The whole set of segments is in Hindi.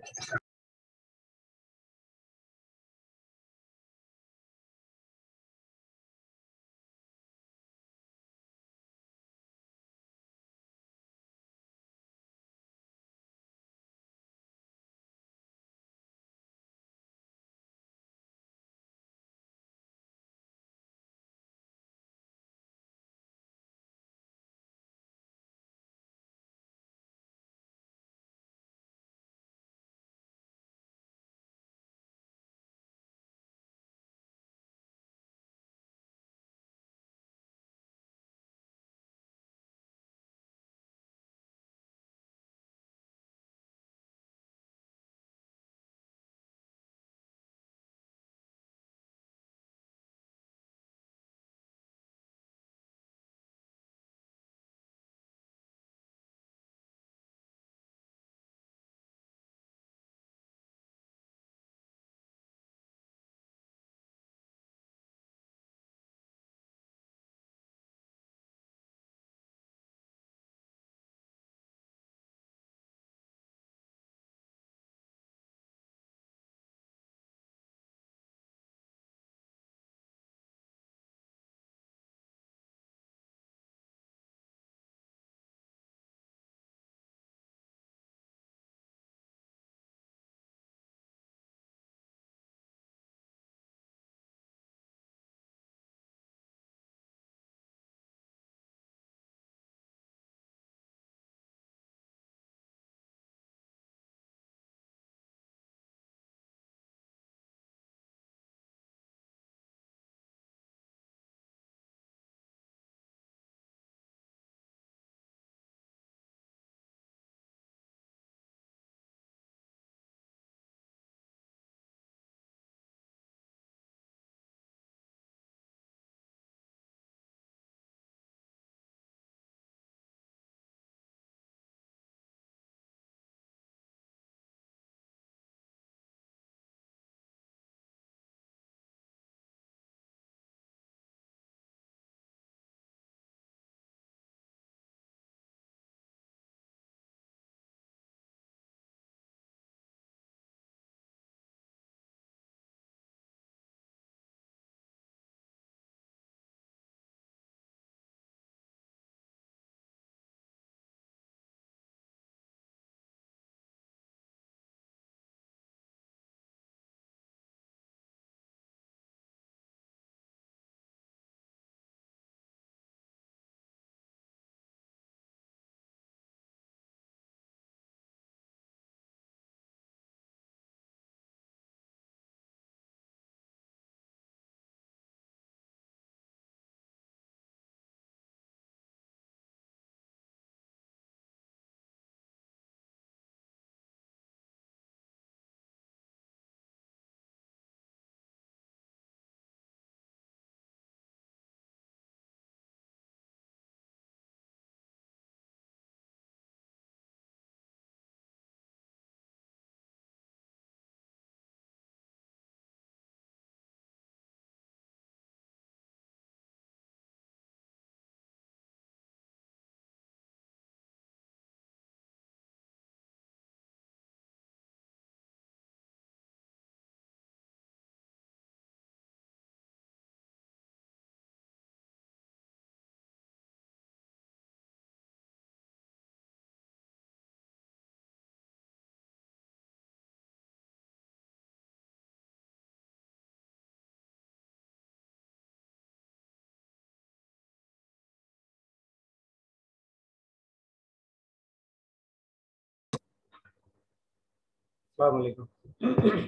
अस्सलाम वालेकुम।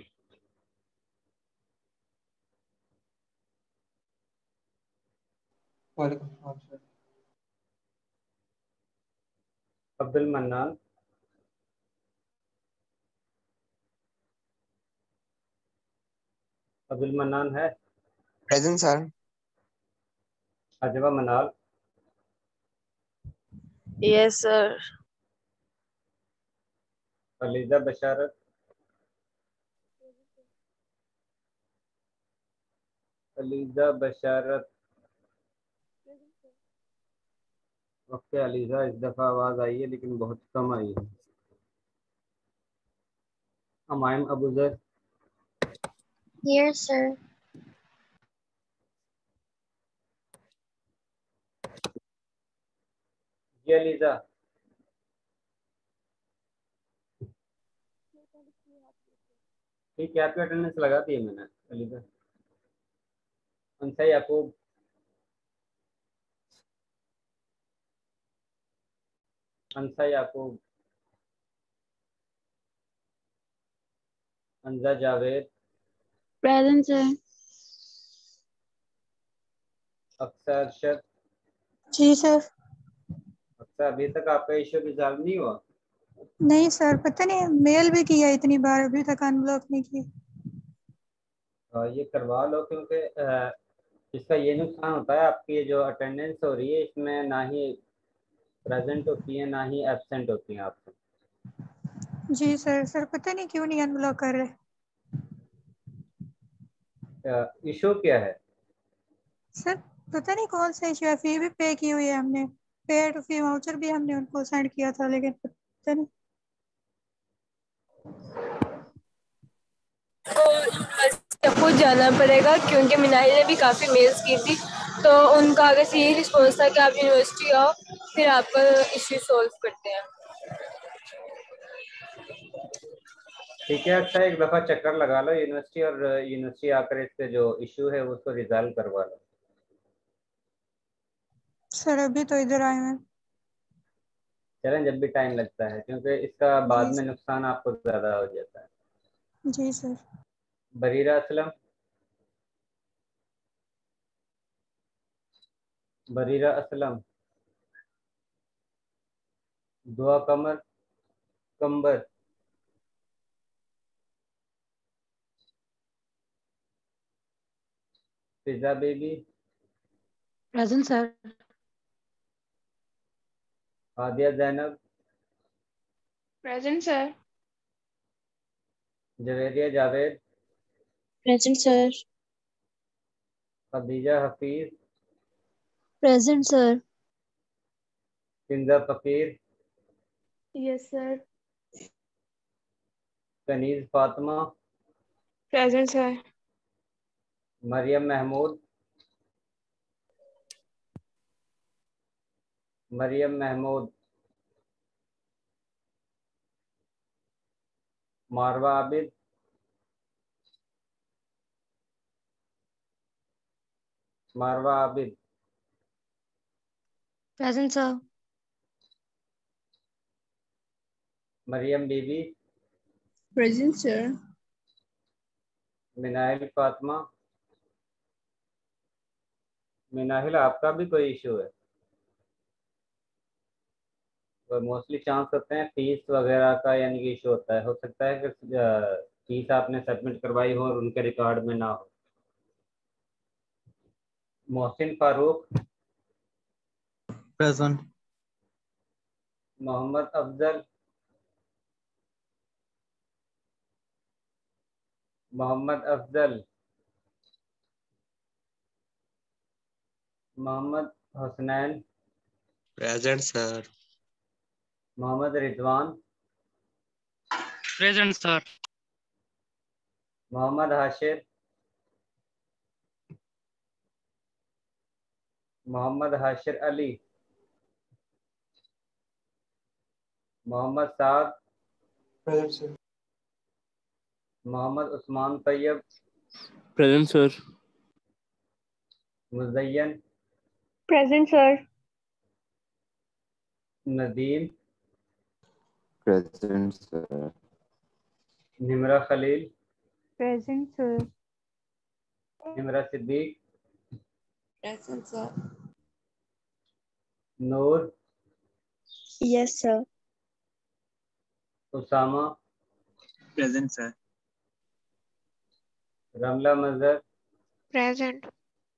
वालेकुम सलाम सर। अब्दुल मन्नान, अब्दुल मन्नान है। Present sir. Ajwa Manal, yes sir. Aliza Basharat, Aliza Basharat. Okay Aliza, इस दफ़ा आवाज़ आई है लेकिन बहुत कम आई है। Amaim Abuzar, Here, sir. जी अलीजा, ठीक है, आपकी अटेंडेंस लगा दी है मैंने अलीजा। Ansa Yaqub, Ansa Yaqub, Anza Javed, Present, sir. अक्सर अरशद। जी सर। अक्सर, अभी तक आपका इशू रिजॉल्व नहीं हुआ? नहीं सर, पता नहीं, मेल भी किया इतनी बार, अभी तक अनब्लॉक नहीं किया। ये करवा लो, क्योंकि इसका ये नुकसान होता है, आपकी जो अटेंडेंस हो रही है इसमें ना ही प्रेजेंट होती है ना ही एब्सेंट होती हैं आपसे। जी सर। सर पता नहीं क्यों नहीं अनब्लॉक कर रहे। इशू क्या है? सर पता नहीं कौन सा इशू है, फी भी पे की हुई है हमने, पे टू फी वाउचर भी हमने उनको सेंड किया था, लेकिन पता नहीं। तो खुद जाना पड़ेगा, क्योंकि मिनाइल ने भी काफ़ी मेल्स की थी, तो उनका आगे से यही रिस्पॉन्स था कि आप यूनिवर्सिटी आओ, फिर आपका इश्यू सॉल्व करते हैं। ठीक है, अच्छा एक दफ़ा चक्कर लगा लो यूनिवर्सिटी, और यूनिवर्सिटी आकर इसके जो इशू है उसको रिजॉल्व करवा लो। सर अभी तो इधर आए हैं। चलें, जब भी टाइम लगता है, क्योंकि इसका बाद जी में नुकसान आपको ज़्यादा हो जाता है। जी sir. Bareera Aslam, Bareera Aslam, Dua Qamar Qambar, Fiza baby, present sir. Hadia Zainab, present sir. Javeria Javed, present sir. Khadija Hafeez, present sir. Kinza Faqir, yes sir. Kaneez Fatima, present sir. Maryam Mahmood, Maryam Mahmood, Marwa Abid, Marwa Abid, present sir. Maryam Bibi, present sir. Minahil Fatima. Minahil, आपका भी कोई इशू है? तो मोस्टली चांस होते हैं फीस वगैरह का, यानी कि इशू होता है, हो सकता है कि फीस आपने सबमिट करवाई हो और उनके रिकॉर्ड में ना हो। Mohsin Farooq, present. Muhammad Afzal, Muhammad Afzal, Muhammad Hasnain, present sir. Muhammad Rizwan, present sir. Muhammad Hashir, Muhammad Hashir Ali, Muhammad Saad, present sir. Muhammad Usman Tayyab, present sir. Muzayyan, present sir. Nadeem, present sir. Nimra Khalil, present sir. Nimra Siddique, present sir. Noor, yes sir. Usama, present sir. Ramla Mazhar, present.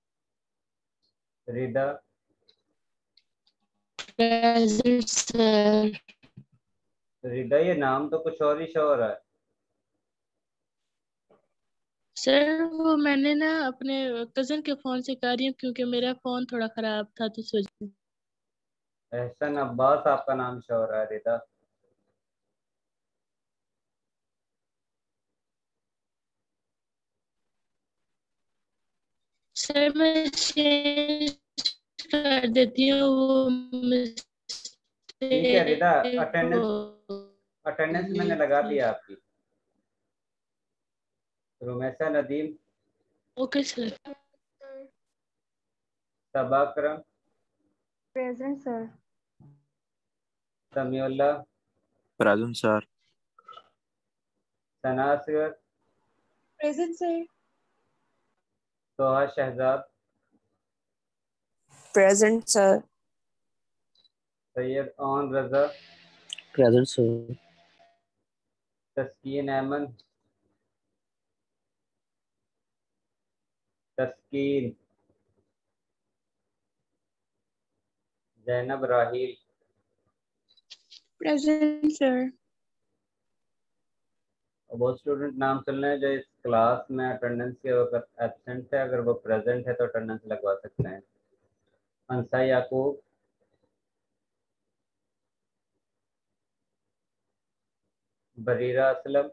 Rida, present sir. Rida, ये नाम तो कुछ और ही शो हो रहा है। सर वो मैंने ना अपने कजन के फोन से कर रही हूँ, क्योंकि मेरा फोन थोड़ा खराब था, तो सोच। एहसन अब्बास आपका नाम शो हो रहा है, रिदा। सर मैं चेंज कर देती हूँ वो ठीक है रिदा, अटेंडेंस हो मैंने लगा दिया आपकी। Rumaisa Nadeem, okay sir. Saba Karam, present sir. Samiullah, present sir. Sana Asghar, present sir. Soha Shahzad, present sir. Syed Aun Raza, present sir. Taskeen Ahmed, Taskeen, Zainab Raheel, present sir. वो स्टूडेंट नाम सुन लें जो इस क्लास में अटेंडेंस के वक्त एब्सेंट है, अगर वो प्रेजेंट है तो अटेंडेंस लगवा सकते हैं। अंसा याकूब, बरीरा असलम,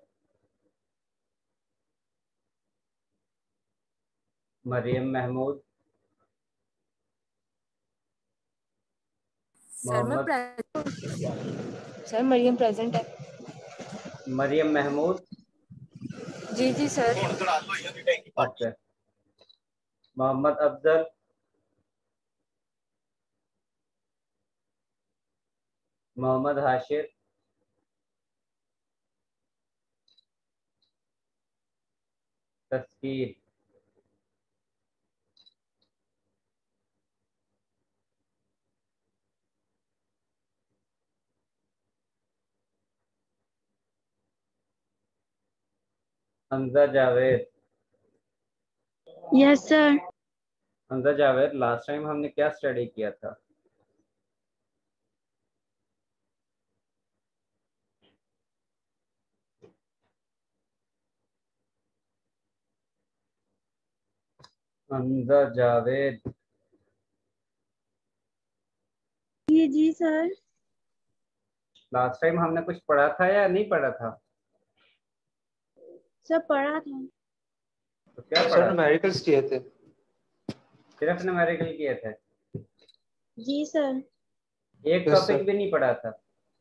मरियम महमूद, सर मैं मोहम्मद सर मरियम प्रेजेंट है। मरियम महमूद, जी जी sir. Okay. Muhammad Afzal, Muhammad Hashir, Taskeer, Hamza Javed. Yes sir. Hamza Javed, last time हमने क्या स्टडी किया था? हमजा जावेद, जी जी सर। लास्ट टाइम हमने कुछ पढ़ा था या नहीं पढ़ा था? सब पढ़ा था। तो क्या सर पढ़ा था? न्यूमेरिकल्स किए थे। सिर्फ न्यूमेरिकल किए थे? जी सर। एक यस टॉपिक सर। भी नहीं पढ़ा था?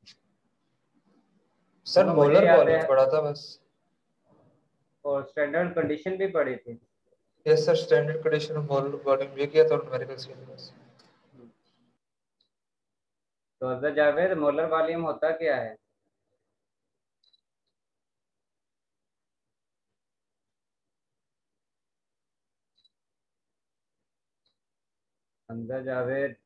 सर हाँ, मुझे मोलर याद है। वॉल्यूम पढ़ा था बस। और स्टैंडर्ड कंडीशन भी पढ़ी थी। Yes sir, standard condition molar volume भी किया था और न्यूमेरिकल्स किए थे बस। तो हमजा जावेद, मोलर वॉल्यूम होता क्या है? हमजा जावेद,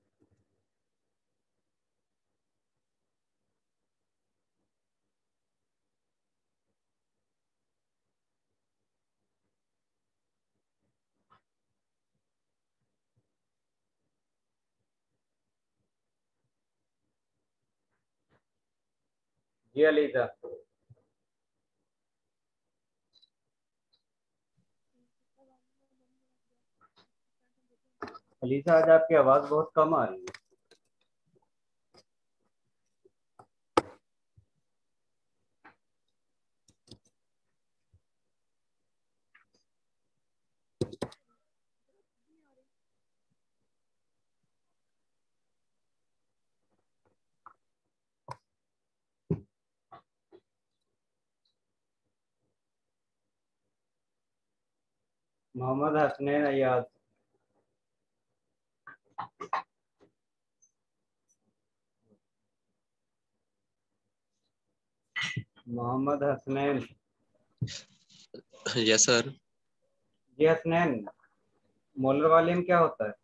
जी अलीजा। अलीजा, आज आपकी आवाज बहुत कम आ रही है। मोहम्मद हसनैन अयाज, मोहम्मद हसनैन। Yes sir. जी हसनैन, मोलर वॉल्यूम क्या होता है?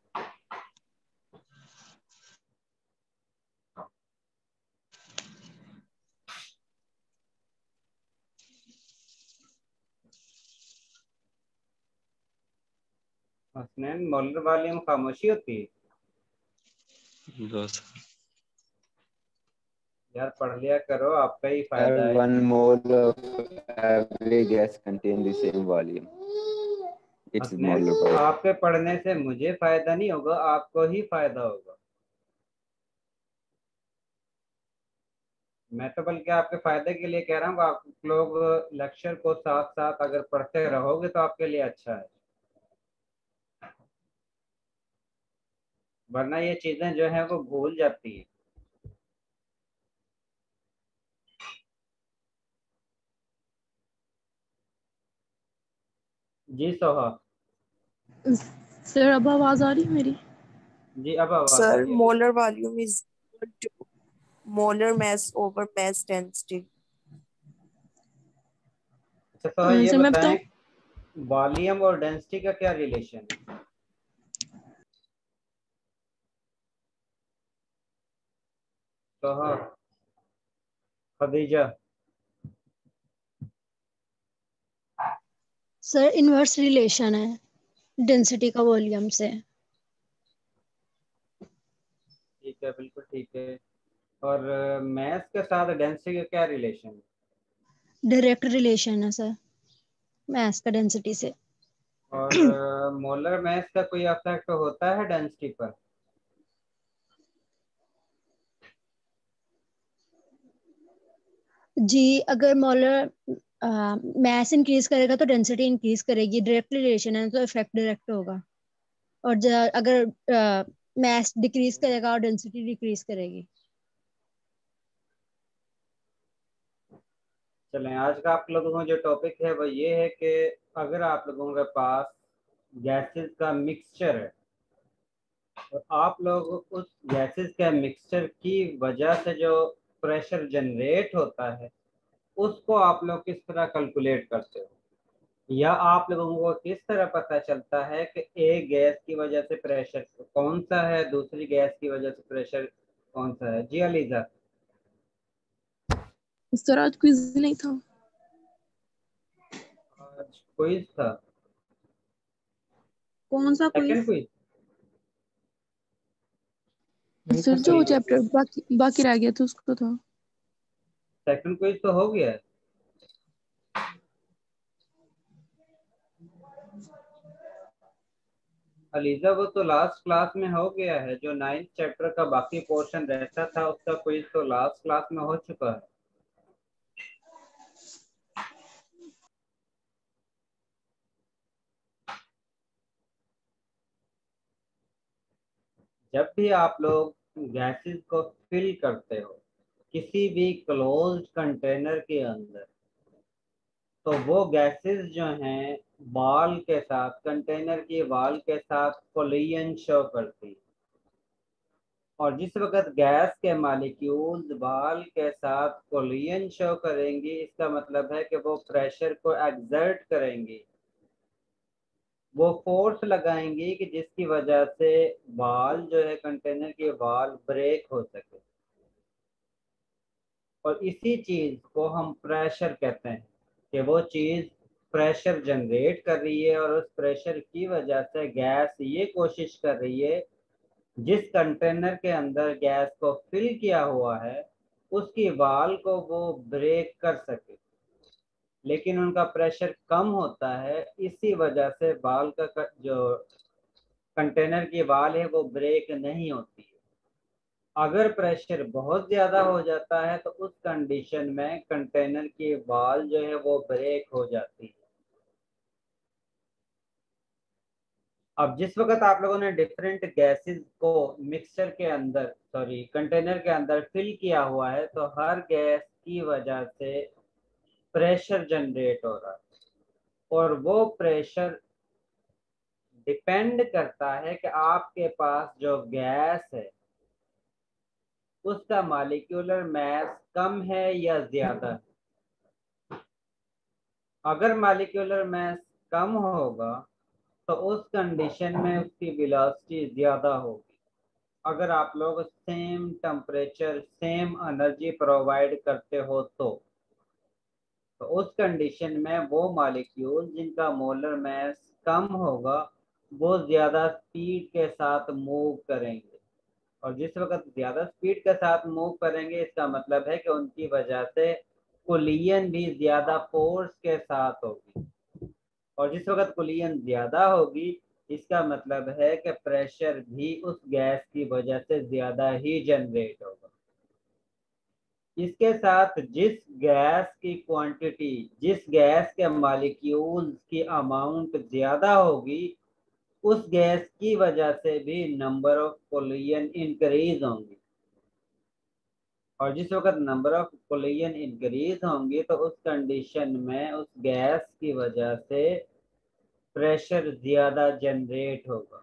हसनैन, मोलर वॉल्यूम खामोशी होती है? No sir. यार पढ़ लिया करो, आपका ही Sir, फायदा है। 1 mole of every gas contain the same volume. It's Hasnain, molar power. आपके पढ़ने से मुझे फायदा नहीं होगा, आपको ही फायदा होगा। मैं तो बल्कि आपके फायदे के लिए कह रहा हूँ, आप लोग लेक्चर को साथ साथ अगर पढ़ते रहोगे तो आपके लिए अच्छा है। वरना ये चीजें जो है वो भूल जाती है। जी सोहा। सर अब आवाज आ रही है मेरी? जी अब आवाज आ Sir, रही है। molar volume is equal to molar mass over mass density. अच्छा सोहा ये सर मैं बताएं, बताऊं? वॉल्यूम और डेंसिटी का क्या रिलेशन है? Soha, Khadija. Sir inverse relation है डेंसिटी का वॉल्यूम से। ठीक है, बिल्कुल ठीक है। और मैथ के साथ डेंसिटी का क्या रिलेशन है? डायरेक्ट रिलेशन है सर मास का डेंसिटी से। और मोलर मैथ का कोई इफेक्ट होता है डेंसिटी पर? जी अगर मोलर मास इंक्रीज करेगा तो डेंसिटी इंक्रीज करेगी, डायरेक्ट रिलेशन है तो इफेक्ट डायरेक्ट होगा। और अगर मास डिक्रीज करेगा और डेंसिटी डिक्रीज करेगी। चलें, आज का आप लोगों का जो टॉपिक है वो ये है कि अगर आप लोगों के पास गैसेस का मिक्सचर है और आप लोग उस गैसेस के मिक्सचर की वजह से जो प्रेशर जनरेट होता है उसको आप लोग किस तरह कैलकुलेट करते हो, या आप लोगों को किस तरह पता चलता है कि एक गैस की वजह से प्रेशर कौन सा है, दूसरी गैस की वजह से प्रेशर कौन सा है? जी अलीजा। सर आज क्विज नहीं था? आज क्विज था। कौन सा सेकंड क्विज? क्विज। सर जो चैप्टर बाकी रह गया था उसको था। सेकंड क्विज तो हो गया है। अलीजा वो तो लास्ट क्लास में हो गया है, जो 9th चैप्टर का बाकी पोर्शन रहता था उसका क्विज तो लास्ट क्लास में हो चुका है। जब भी आप लोग गैसेस को फिल करते हो किसी भी क्लोज्ड कंटेनर के अंदर, तो वो गैसेस जो हैं वॉल के साथ, कंटेनर की वॉल के साथ कोलिजन शो करती है। और जिस वक्त गैस के मॉलिक्यूल्स वॉल के साथ कोलिजन शो करेंगी, इसका मतलब है कि वो प्रेशर को एक्सर्ट करेंगी, वो फोर्स लगाएंगी कि जिसकी वजह से वॉल जो है कंटेनर की वॉल ब्रेक हो सके। और इसी चीज को हम प्रेशर कहते हैं कि वो चीज प्रेशर जनरेट कर रही है और उस प्रेशर की वजह से गैस ये कोशिश कर रही है जिस कंटेनर के अंदर गैस को फिल किया हुआ है उसकी वाल को वो ब्रेक कर सके, लेकिन उनका प्रेशर कम होता है, इसी वजह से वाल का जो कंटेनर की वाल है वो ब्रेक नहीं होती है। अगर प्रेशर बहुत ज्यादा हो जाता है तो उस कंडीशन में कंटेनर की वाल जो है वो ब्रेक हो जाती है। अब जिस वक्त आप लोगों ने डिफरेंट गैसेस को मिक्सचर के अंदर, सॉरी कंटेनर के अंदर फिल किया हुआ है, तो हर गैस की वजह से प्रेशर जनरेट हो रहा है और वो प्रेशर डिपेंड करता है कि आपके पास जो गैस है उसका मॉलिक्यूलर मास कम है या ज्यादा है। अगर मॉलिक्यूलर मास कम होगा तो उस कंडीशन में उसकी वेलोसिटी ज्यादा होगी। अगर आप लोग same temperature same energy provide करते हो तो उस कंडीशन में वो मॉलिक्यूल जिनका मोलर मास कम होगा वो ज्यादा स्पीड के साथ मूव करेंगे, और जिस वक्त ज्यादा स्पीड के साथ मूव करेंगे इसका मतलब है कि उनकी वजह से कोलिजन भी ज्यादा फोर्स के साथ होगी, और जिस वक्त कोलिजन ज्यादा होगी इसका मतलब है कि प्रेशर भी उस गैस की वजह से ज्यादा ही जनरेट होगा। इसके साथ जिस गैस की क्वांटिटी, जिस गैस के मॉलिक्यूल्स की अमाउंट ज्यादा होगी उस गैस की वजह से भी नंबर ऑफ कोलिजन इंक्रीज होंगी, और जिस वक्त नंबर ऑफ कोलिजन इंक्रीज होंगी तो उस कंडीशन में उस गैस की वजह से प्रेशर ज्यादा जनरेट होगा,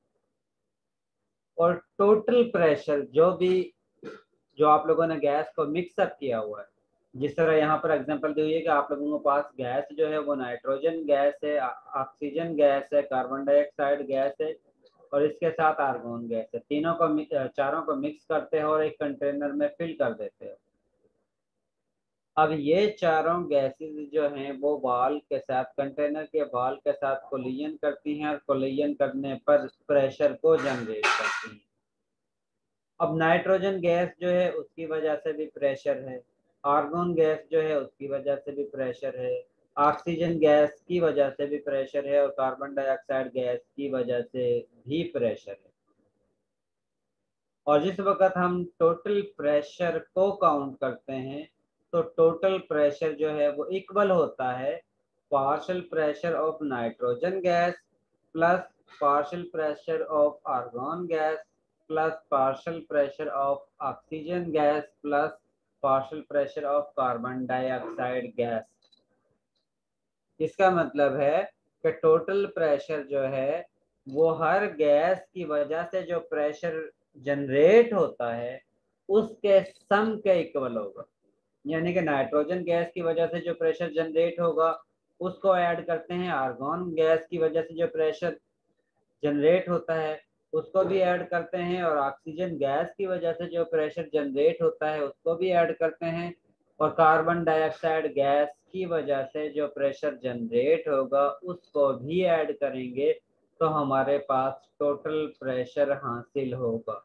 और टोटल प्रेशर जो आप लोगों ने गैस को मिक्सअप किया हुआ है, जिस तरह यहाँ पर एग्जांपल दी हुई है कि आप लोगों के पास गैस जो है वो नाइट्रोजन गैस है, ऑक्सीजन गैस है, कार्बन डाइऑक्साइड गैस है और इसके साथ आर्गोन गैस है। चारों को मिक्स करते हो और एक कंटेनर में फिल कर देते हो। अब ये चारों गैसेस जो हैं वो वाल के साथ, कंटेनर के वाल के साथ कोलिजन करती हैं और कोलिजन करने पर प्रेशर को जनरेट करती हैं। अब नाइट्रोजन गैस जो है उसकी वजह से भी प्रेशर है, आर्गोन गैस जो है उसकी वजह से भी प्रेशर है, ऑक्सीजन गैस की वजह से भी प्रेशर है और कार्बन डाइऑक्साइड गैस की वजह से भी प्रेशर है। और जिस वक्त हम टोटल प्रेशर को काउंट करते हैं तो टोटल प्रेशर जो है वो इक्वल होता है partial pressure of nitrogen gas plus partial pressure of argon gas plus partial pressure of oxygen gas plus partial pressure of carbon dioxide gas. इसका मतलब है कि टोटल प्रेशर जो है वो हर गैस की वजह से जो प्रेशर जनरेट होता है उसके सम के इक्वल होगा। यानी कि नाइट्रोजन गैस की वजह से जो प्रेशर जनरेट होगा उसको ऐड करते हैं, आर्गोन गैस की वजह से जो प्रेशर जनरेट होता है उसको भी ऐड करते हैं, और ऑक्सीजन गैस की वजह से जो प्रेशर जनरेट होता है उसको भी ऐड करते हैं, और कार्बन डाइऑक्साइड गैस की वजह से जो प्रेशर जनरेट होगा उसको भी ऐड करेंगे तो हमारे पास टोटल प्रेशर हासिल होगा।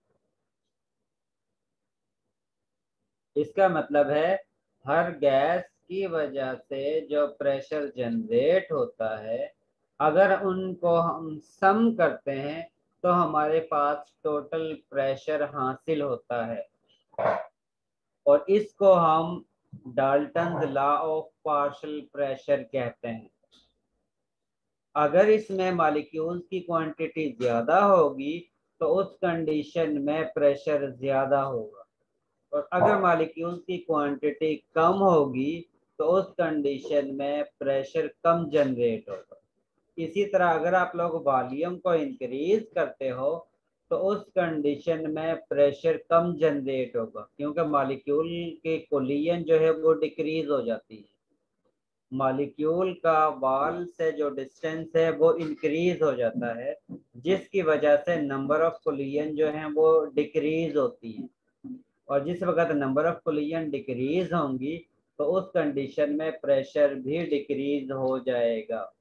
इसका मतलब है हर गैस की वजह से जो प्रेशर जनरेट होता है अगर उनको हम सम करते हैं तो हमारे पास टोटल प्रेशर हासिल होता है, और इसको हम Dalton's law of partial pressure कहते हैं। अगर इसमें मॉलिक्यूल्स की क्वांटिटी ज्यादा होगी तो उस कंडीशन में प्रेशर ज्यादा होगा, और अगर मॉलिक्यूल्स की क्वांटिटी कम होगी तो उस कंडीशन में प्रेशर कम जनरेट होगा। इसी तरह अगर आप लोग वॉल्यूम को इंक्रीज करते हो तो उस कंडीशन में प्रेशर कम जनरेट होगा, क्योंकि मॉलिक्यूल की कोलिजन जो है वो डिक्रीज हो जाती है। मॉलिक्यूल का वॉल से जो डिस्टेंस है वो इंक्रीज हो जाता है, जिसकी वजह से नंबर ऑफ कोलिजन जो है वो डिक्रीज होती है, और जिस वक्त नंबर ऑफ कोलिजन डिक्रीज होंगी तो उस कंडीशन में प्रेशर भी डिक्रीज हो जाएगा।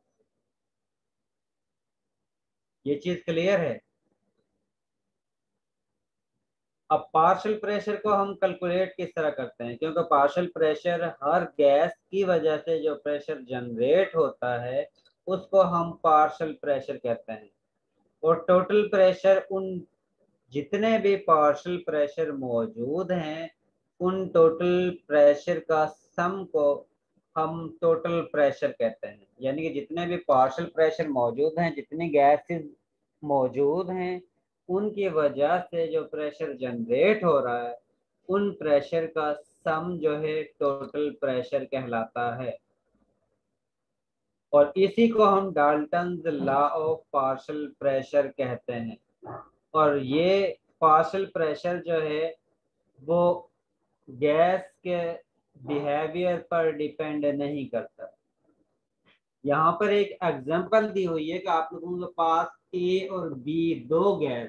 ये चीज क्लियर है? अब पार्शियल प्रेशर को हम कैलकुलेट किस तरह करते हैं, क्योंकि पार्शियल प्रेशर हर गैस की वजह से जो प्रेशर जनरेट होता है उसको हम पार्शियल प्रेशर कहते हैं, और टोटल प्रेशर उन जितने भी पार्शियल प्रेशर मौजूद हैं उन टोटल प्रेशर का सम को हम टोटल प्रेशर कहते हैं। यानी कि जितने भी पार्शियल प्रेशर मौजूद हैं, जितनी गैसेस मौजूद हैं, उनकी वजह से जो प्रेशर जनरेट हो रहा है उन प्रेशर का सम जो है टोटल प्रेशर कहलाता है, और इसी को हम Dalton's law of partial pressure कहते हैं। और ये पार्शियल प्रेशर जो है वो गैस के बिहेवियर पर डिपेंड नहीं करता। यहाँ पर एक एग्जांपल दी हुई है कि आप लोगों के पास ए और बी दो गैस,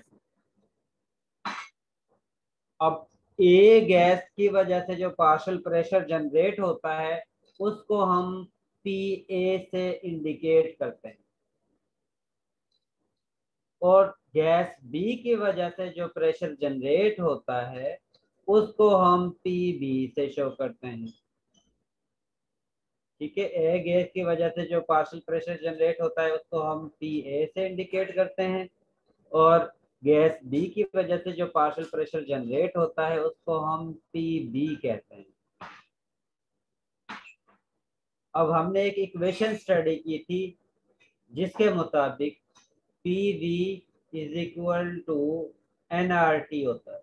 अब ए गैस की वजह से जो पार्शियल प्रेशर जनरेट होता है उसको हम पी ए से इंडिकेट करते हैं, और गैस बी की वजह से जो प्रेशर जनरेट होता है उसको हम पी बी से शो करते हैं। ठीक है, ए गैस की वजह से जो पार्शियल प्रेशर जनरेट होता है उसको हम पी ए से इंडिकेट करते हैं, और गैस बी की वजह से जो पार्शियल प्रेशर जनरेट होता है उसको हम पी बी कहते हैं। अब हमने एक इक्वेशन स्टडी की थी जिसके मुताबिक PV is equal to nRT होता है।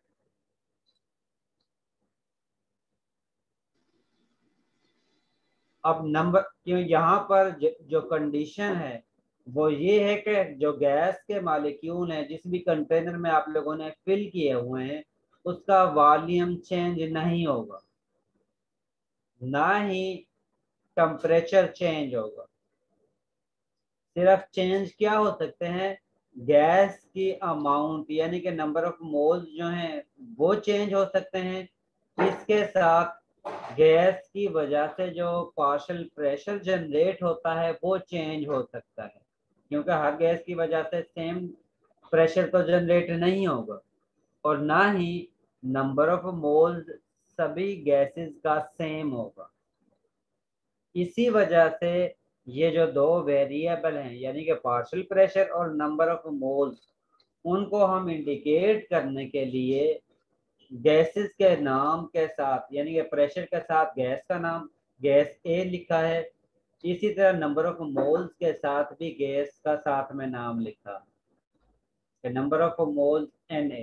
अब नंबर क्यों यहाँ पर जो कंडीशन है वो ये है कि जो गैस के मालिक्यूल हैं जिस भी कंटेनर में आप लोगों ने फिल किए हुए हैं उसका वॉल्यूम चेंज नहीं होगा, ना ही टेम्परेचर चेंज होगा। सिर्फ चेंज क्या हो सकते हैं, गैस की अमाउंट यानी कि नंबर ऑफ मोल्स जो हैं वो चेंज हो सकते हैं। इसके साथ गैस की वजह से जो पार्शियल प्रेशर जनरेट होता है वो चेंज हो सकता है, क्योंकि हर गैस की वजह से सेम प्रेशर तो जनरेट नहीं होगा, और ना ही नंबर ऑफ मोल्स सभी गैसेस का सेम होगा। इसी वजह से ये जो दो वेरिएबल हैं यानी कि पार्शियल प्रेशर और नंबर ऑफ मोल्स, उनको हम इंडिकेट करने के लिए गैसेस के नाम के साथ यानी कि प्रेशर के साथ गैस का नाम गैस ए लिखा है, इसी तरह नंबर ऑफ मोल्स के साथ भी गैस का साथ में नाम लिखा है, नंबर ऑफ मोल्स Na।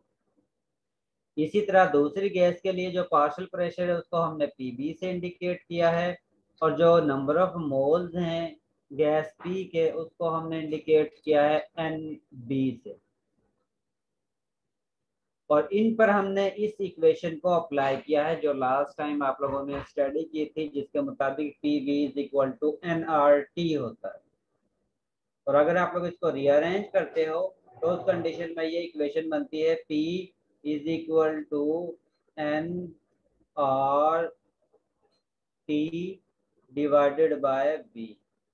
इसी तरह दूसरी गैस के लिए जो पार्शियल प्रेशर है उसको हमने Pb से इंडिकेट किया है, और जो नंबर ऑफ मोल्स हैं गैस P के उसको हमने इंडिकेट किया है Nb से। और इन पर हमने इस इक्वेशन को अप्लाई किया है जो लास्ट टाइम आप लोगों ने स्टडी की थी, जिसके मुताबिक PV is equal to nRT होता है। और अगर आप लोग इसको रीअरेंज करते हो तो उस कंडीशन में ये इक्वेशन बनती है P is equal to nRT divided by V।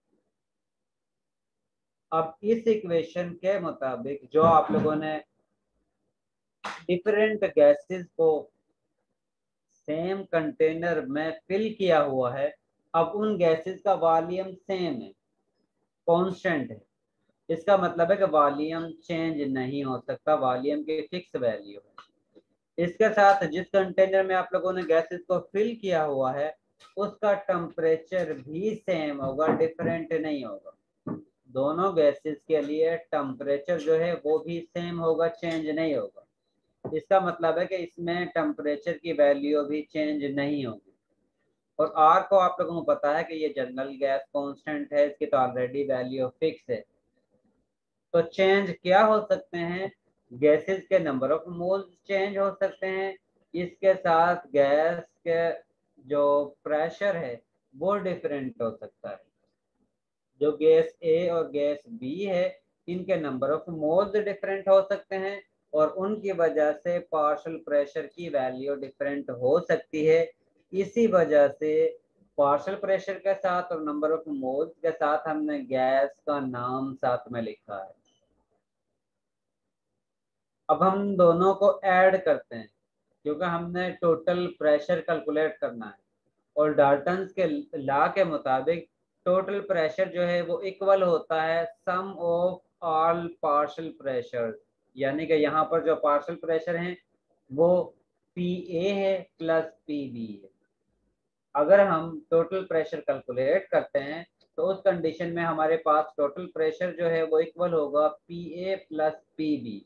अब इस इक्वेशन के मुताबिक जो आप लोगों ने डिफरेंट गैसेस को सेम कंटेनर में फिल किया हुआ है, अब उन गैसेस का वॉल्यूम सेम है, कांस्टेंट है। इसका मतलब है कि वॉल्यूम चेंज नहीं हो सकता, वॉल्यूम की फिक्स वैल्यू है। इसके साथ जिस कंटेनर में आप लोगों ने गैसेस को फिल किया हुआ है उसका टेम्परेचर भी सेम होगा, डिफरेंट नहीं होगा। दोनों गैसेस के लिए टेम्परेचर जो है वो भी सेम होगा, चेंज नहीं होगा। इसका मतलब है कि इसमें टेम्परेचर की वैल्यू भी चेंज नहीं होगी। और आर को आप लोगों को पता है कि ये जनरल गैस कांस्टेंट है, इसकी तो ऑलरेडी वैल्यू फिक्स है। तो चेंज क्या हो सकते हैं, गैसेस के नंबर ऑफ मोल्स चेंज हो सकते हैं, इसके साथ गैस के जो प्रेशर है वो डिफरेंट हो सकता है। जो गैस ए और गैस बी है इनके नंबर ऑफ मोल्स डिफरेंट हो सकते हैं, और उनकी वजह से पार्शियल प्रेशर की वैल्यू डिफरेंट हो सकती है। इसी वजह से पार्शियल प्रेशर के साथ और नंबर ऑफ मोल्स के साथ हमने गैस का नाम साथ में लिखा है। अब हम दोनों को ऐड करते हैं क्योंकि हमने टोटल प्रेशर कैलकुलेट करना है, और डाल्टन्स के लॉ के मुताबिक टोटल प्रेशर जो है वो इक्वल होता है sum of all partial pressure, यानी कि यहाँ पर जो पार्शियल प्रेशर हैं वो PA है प्लस PB है। अगर हम टोटल प्रेशर कैलकुलेट करते हैं तो उस कंडीशन में हमारे पास टोटल प्रेशर जो है वो इक्वल होगा PA प्लस PB।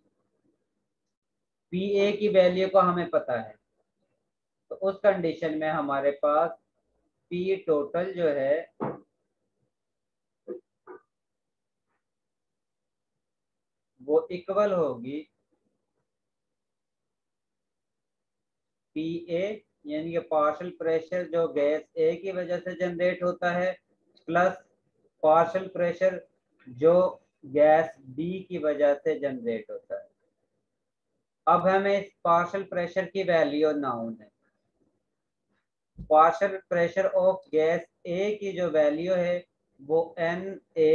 PA की वैल्यू को हमें पता है, तो उस कंडीशन में हमारे पास P टोटल जो है वो इक्वल होगी PA यानी कि पार्शियल प्रेशर जो गैस A की वजह से जनरेट होता है प्लस पार्शियल प्रेशर जो गैस B की वजह से जनरेट होता है। अब हमें इस पार्शियल प्रेशर की वैल्यू नाउन है। Partial pressure of gas A की जो वैल्यू है वो NA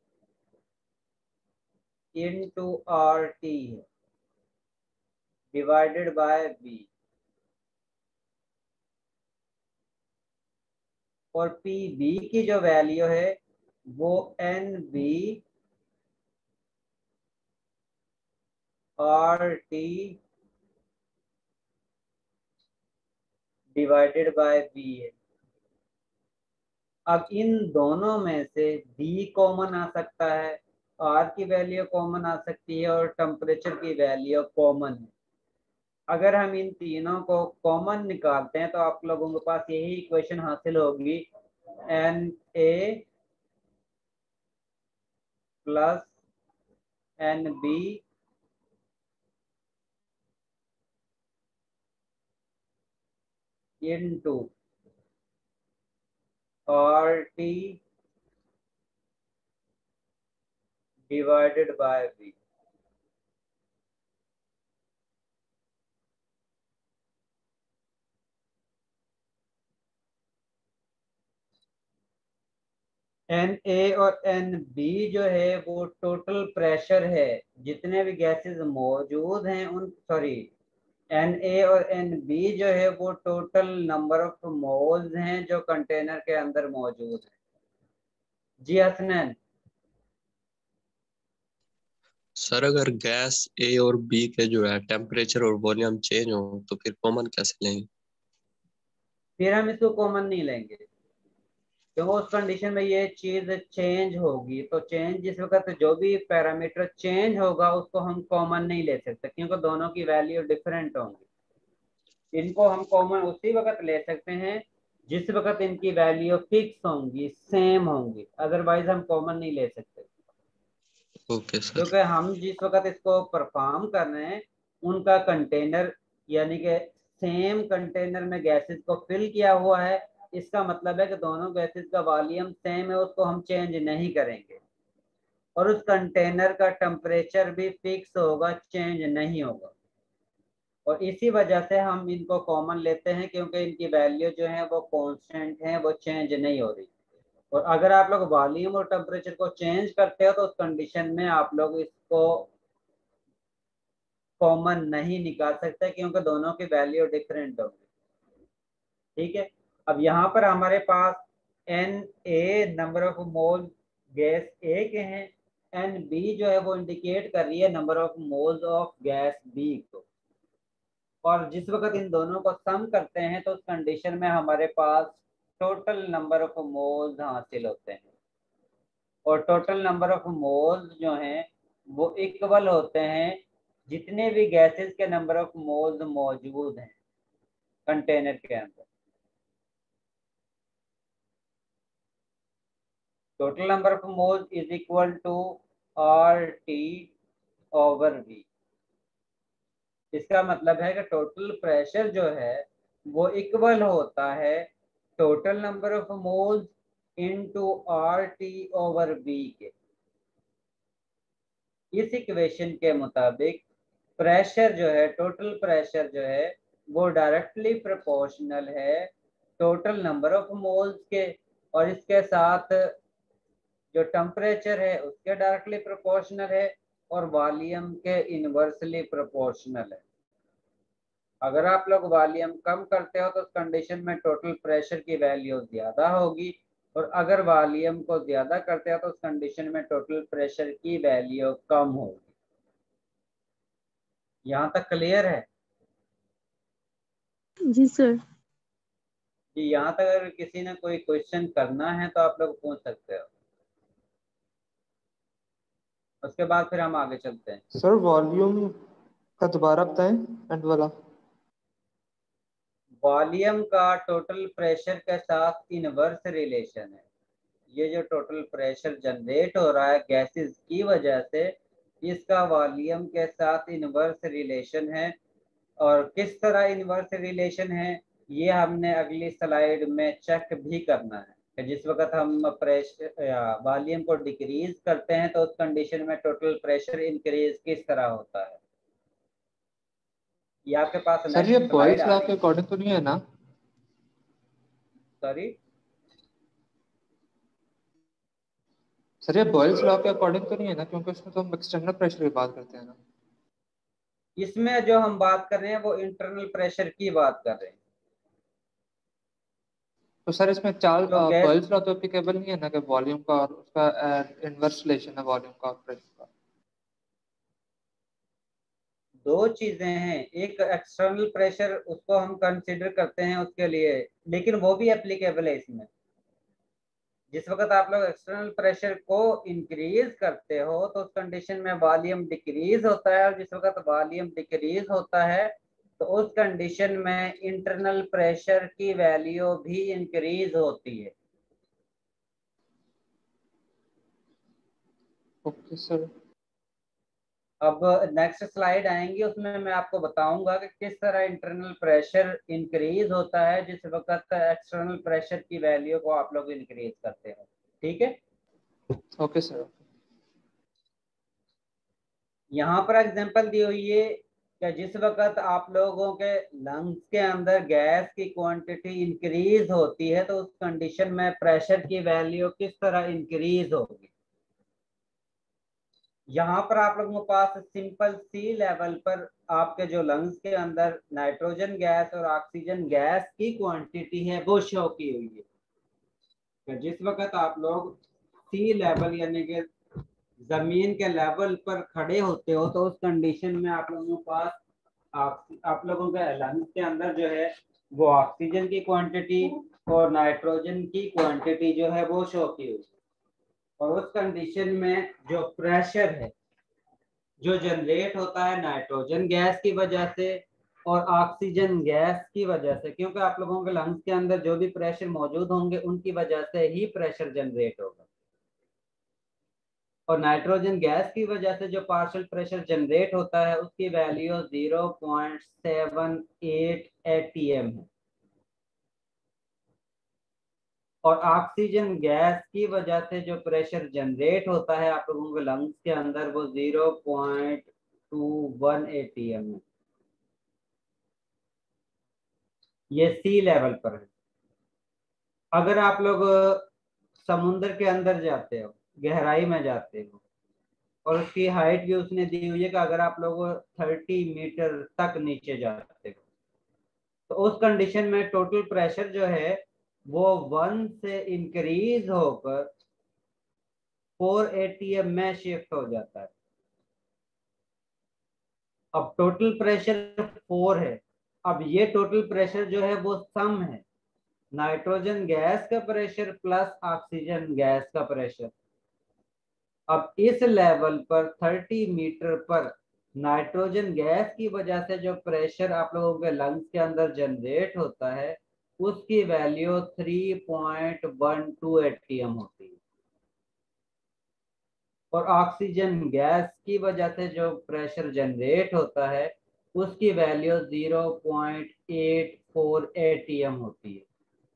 into RT है डिवाइडेड बाय B, और PB की जो वैल्यू है वो NB RT divided by B है। अब इन दोनों में से B कॉमन आ सकता है, आर की वैल्यू कॉमन आ सकती है और टेम्परेचर की वैल्यू कॉमन है। अगर हम इन तीनों को कॉमन निकालते हैं तो आप लोगों के पास यही इक्वेशन हासिल होगी, Na plus Nb into RT divided by V। Na और Nb जो है वो टोटल प्रेशर है, जितने भी गैसेस मौजूद हैं उन Na और Nb जो है वो टोटल नंबर ऑफ मोल्स हैं जो कंटेनर के अंदर मौजूद है। जी हसनैन। सर अगर गैस ए और बी के जो है टेम्परेचर और वॉल्यूम चेंज हो तो फिर कॉमन कैसे लेंगे? फिर हम इसको कॉमन नहीं लेंगे, क्योंकि उस कंडीशन में ये चीज चेंज होगी। तो चेंज जिस वक्त जो भी पैरामीटर चेंज होगा उसको हम कॉमन नहीं ले सकते, क्योंकि दोनों की वैल्यू डिफरेंट होंगी। इनको हम कॉमन उसी वक्त ले सकते हैं जिस वक्त इनकी वैल्यू फिक्स होंगी, सेम होंगी, अदरवाइज हम कॉमन नहीं ले सकते। Okay sir. क्योंकि हम जिस वक्त इसको परफॉर्म कर रहे हैं उनका कंटेनर, यानी कि सेम कंटेनर में गैसेस को फिल किया हुआ है, इसका मतलब है कि दोनों गैसेस का वॉल्यूम सेम है, उसको हम चेंज नहीं करेंगे। और उस कंटेनर का टेम्परेचर भी फिक्स होगा, चेंज नहीं होगा। और इसी वजह से हम इनको कॉमन लेते हैं, क्योंकि इनकी वैल्यू जो है वो कांस्टेंट है, वो चेंज नहीं हो रही। और अगर आप लोग वॉल्यूम और टेम्परेचर को चेंज करते हो तो उस कंडीशन में आप लोग इसको कॉमन नहीं निकाल सकते, क्योंकि दोनों की वैल्यू डिफरेंट होगी। ठीक है, अब यहाँ पर हमारे पास Na number of mole gas A के हैं, Nb जो है वो इंडिकेट कर रही है number of moles of gas B को। और जिस वक्त इन दोनों को सम करते हैं तो उस कंडीशन में हमारे पास टोटल नंबर ऑफ मोल्स हासिल होते हैं। और टोटल नंबर ऑफ मोल्स जो हैं वो इक्वल होते हैं जितने भी गैसेस के नंबर ऑफ मोल्स मौजूद हैं कंटेनर के अंदर। Total number of moles is equal to RT over V। इसका मतलब है कि टोटल प्रेशर जो है वो इक्वल होता है total number of moles into RT over V के। इस इक्वेशन के मुताबिक प्रेशर जो है, टोटल प्रेशर जो है वो डायरेक्टली प्रोपोर्शनल है टोटल नंबर ऑफ मोल्स के, और इसके साथ जो टेम्परेचर है उसके डायरेक्टली प्रोपोर्शनल है, और वॉल्यूम के इनवर्सली प्रोपोर्शनल है। अगर आप लोग वॉल्यूम कम करते हो तो उस कंडीशन में टोटल प्रेशर की वैल्यू ज्यादा होगी, और अगर वॉल्यूम को ज्यादा करते हो तो उस कंडीशन में टोटल प्रेशर की वैल्यू कम होगी। यहाँ तक क्लियर है? जी सर। जी, यहाँ तक अगर किसी ने कोई क्वेश्चन करना है तो आप लोग पूछ सकते हो, उसके बाद फिर हम आगे चलते हैं। सर वॉल्यूम का दोबारा बताएं, एंड वाला। वॉल्यूम का टोटल प्रेशर के साथ इनवर्स रिलेशन है। ये जो टोटल प्रेशर जनरेट हो रहा है गैसेस की वजह से, इसका वॉल्यूम के साथ इनवर्स रिलेशन है। और किस तरह इनवर्स रिलेशन है ये हमने अगली स्लाइड में चेक भी करना है कि जिस वक्त हम प्रेशर वॉल्यूम को डिक्रीज करते हैं तो उस कंडीशन में टोटल प्रेशर इंक्रीज किस तरह होता है। ये आपके पास सर ये नेक्स्ट बॉयल्स स्लाइड आ लॉ रही के है। अकॉर्डिंग तो नहीं है ना? सॉरी सर ये बॉयल्स लॉ के अकॉर्डिंग तो नहीं है ना, क्योंकि उसमें तो हम एक्सटर्नल प्रेशर की बात करते हैं ना। इसमें जो हम बात कर रहे हैं वो इंटरनल प्रेशर की बात कर रहे हैं। तो सर इसमें चार तो गैस बॉयल्स लॉ तो एप्लीकेबल नहीं है ना, कि वॉल्यूम का और उसका इनवर्स रिलेशन है वॉल्यूम का और प्रेशर का। दो चीजें हैं, एक एक्सटर्नल प्रेशर उसको हम कंसिडर करते हैं उसके लिए, लेकिन वो भी एप्लीकेबल है इसमें। जिस वक्त आप लोग एक्सटर्नल प्रेशर को इंक्रीज करते हो तो उस कंडीशन में वॉल्यूम डिक्रीज होता है, और जिस वक्त वॉल्यूम डिक्रीज होता है तो उस कंडीशन में इंटरनल प्रेशर की वैल्यू भी इंक्रीज होती है। Okay sir. अब नेक्स्ट स्लाइड आएंगी, उसमें मैं आपको बताऊंगा कि किस तरह इंटरनल प्रेशर इंक्रीज होता है जिस वक्त एक्सटर्नल प्रेशर की वैल्यू को आप लोग इंक्रीज करते हो। ठीक है, ओके सर। यहाँ पर एग्जांपल दी हुई है कि जिस वक्त आप लोगों के लंग्स के अंदर गैस की क्वांटिटी इंक्रीज होती है तो उस कंडीशन में प्रेशर की वैल्यू किस तरह इंक्रीज होगी। यहाँ पर आप लोगों के पास सिंपल सी लेवल पर आपके जो लंग्स के अंदर नाइट्रोजन गैस और ऑक्सीजन गैस की क्वांटिटी है वो शो की हुई है। तो जिस वक्त आप लोग सी लेवल यानी कि जमीन के लेवल पर खड़े होते हो तो उस कंडीशन में आप लोगों के पास आप लोगों के लंग्स के अंदर जो है वो ऑक्सीजन की क्वांटिटी और नाइट्रोजन की क्वांटिटी जो है वो शो की हुई है। और उस कंडीशन में जो प्रेशर है जो जनरेट होता है नाइट्रोजन गैस की वजह से और ऑक्सीजन गैस की वजह से, क्योंकि आप लोगों के लंग्स के अंदर जो भी प्रेशर मौजूद होंगे उनकी वजह से ही प्रेशर जनरेट होगा। और नाइट्रोजन गैस की वजह से जो पार्शियल प्रेशर जनरेट होता है उसकी वैल्यू 0.78 atm है। और ऑक्सीजन गैस की वजह से जो प्रेशर जनरेट होता है आप लोगों के लंग्स के अंदर वो 0.21 atm है। ये सी लेवल पर है। अगर आप लोग समुद्र के अंदर जाते हो, गहराई में जाते हो, और उसकी हाइट भी उसने दी हुई है कि अगर आप लोग 30 मीटर तक नीचे जाते हो तो उस कंडीशन में टोटल प्रेशर जो है वो 1 से इंक्रीज होकर 4 atm में शिफ्ट हो जाता है। अब टोटल प्रेशर 4 है। अब ये टोटल प्रेशर जो है वो सम है नाइट्रोजन गैस का प्रेशर प्लस ऑक्सीजन गैस का प्रेशर। अब इस लेवल पर 30 मीटर पर नाइट्रोजन गैस की वजह से जो प्रेशर आप लोगों के लंग्स के अंदर जनरेट होता है उसकी वैल्यू 3.12 atm होती है। और ऑक्सीजन गैस की वजह से जो प्रेशर जनरेट होता है उसकी वैल्यू 0.84 atm होती है।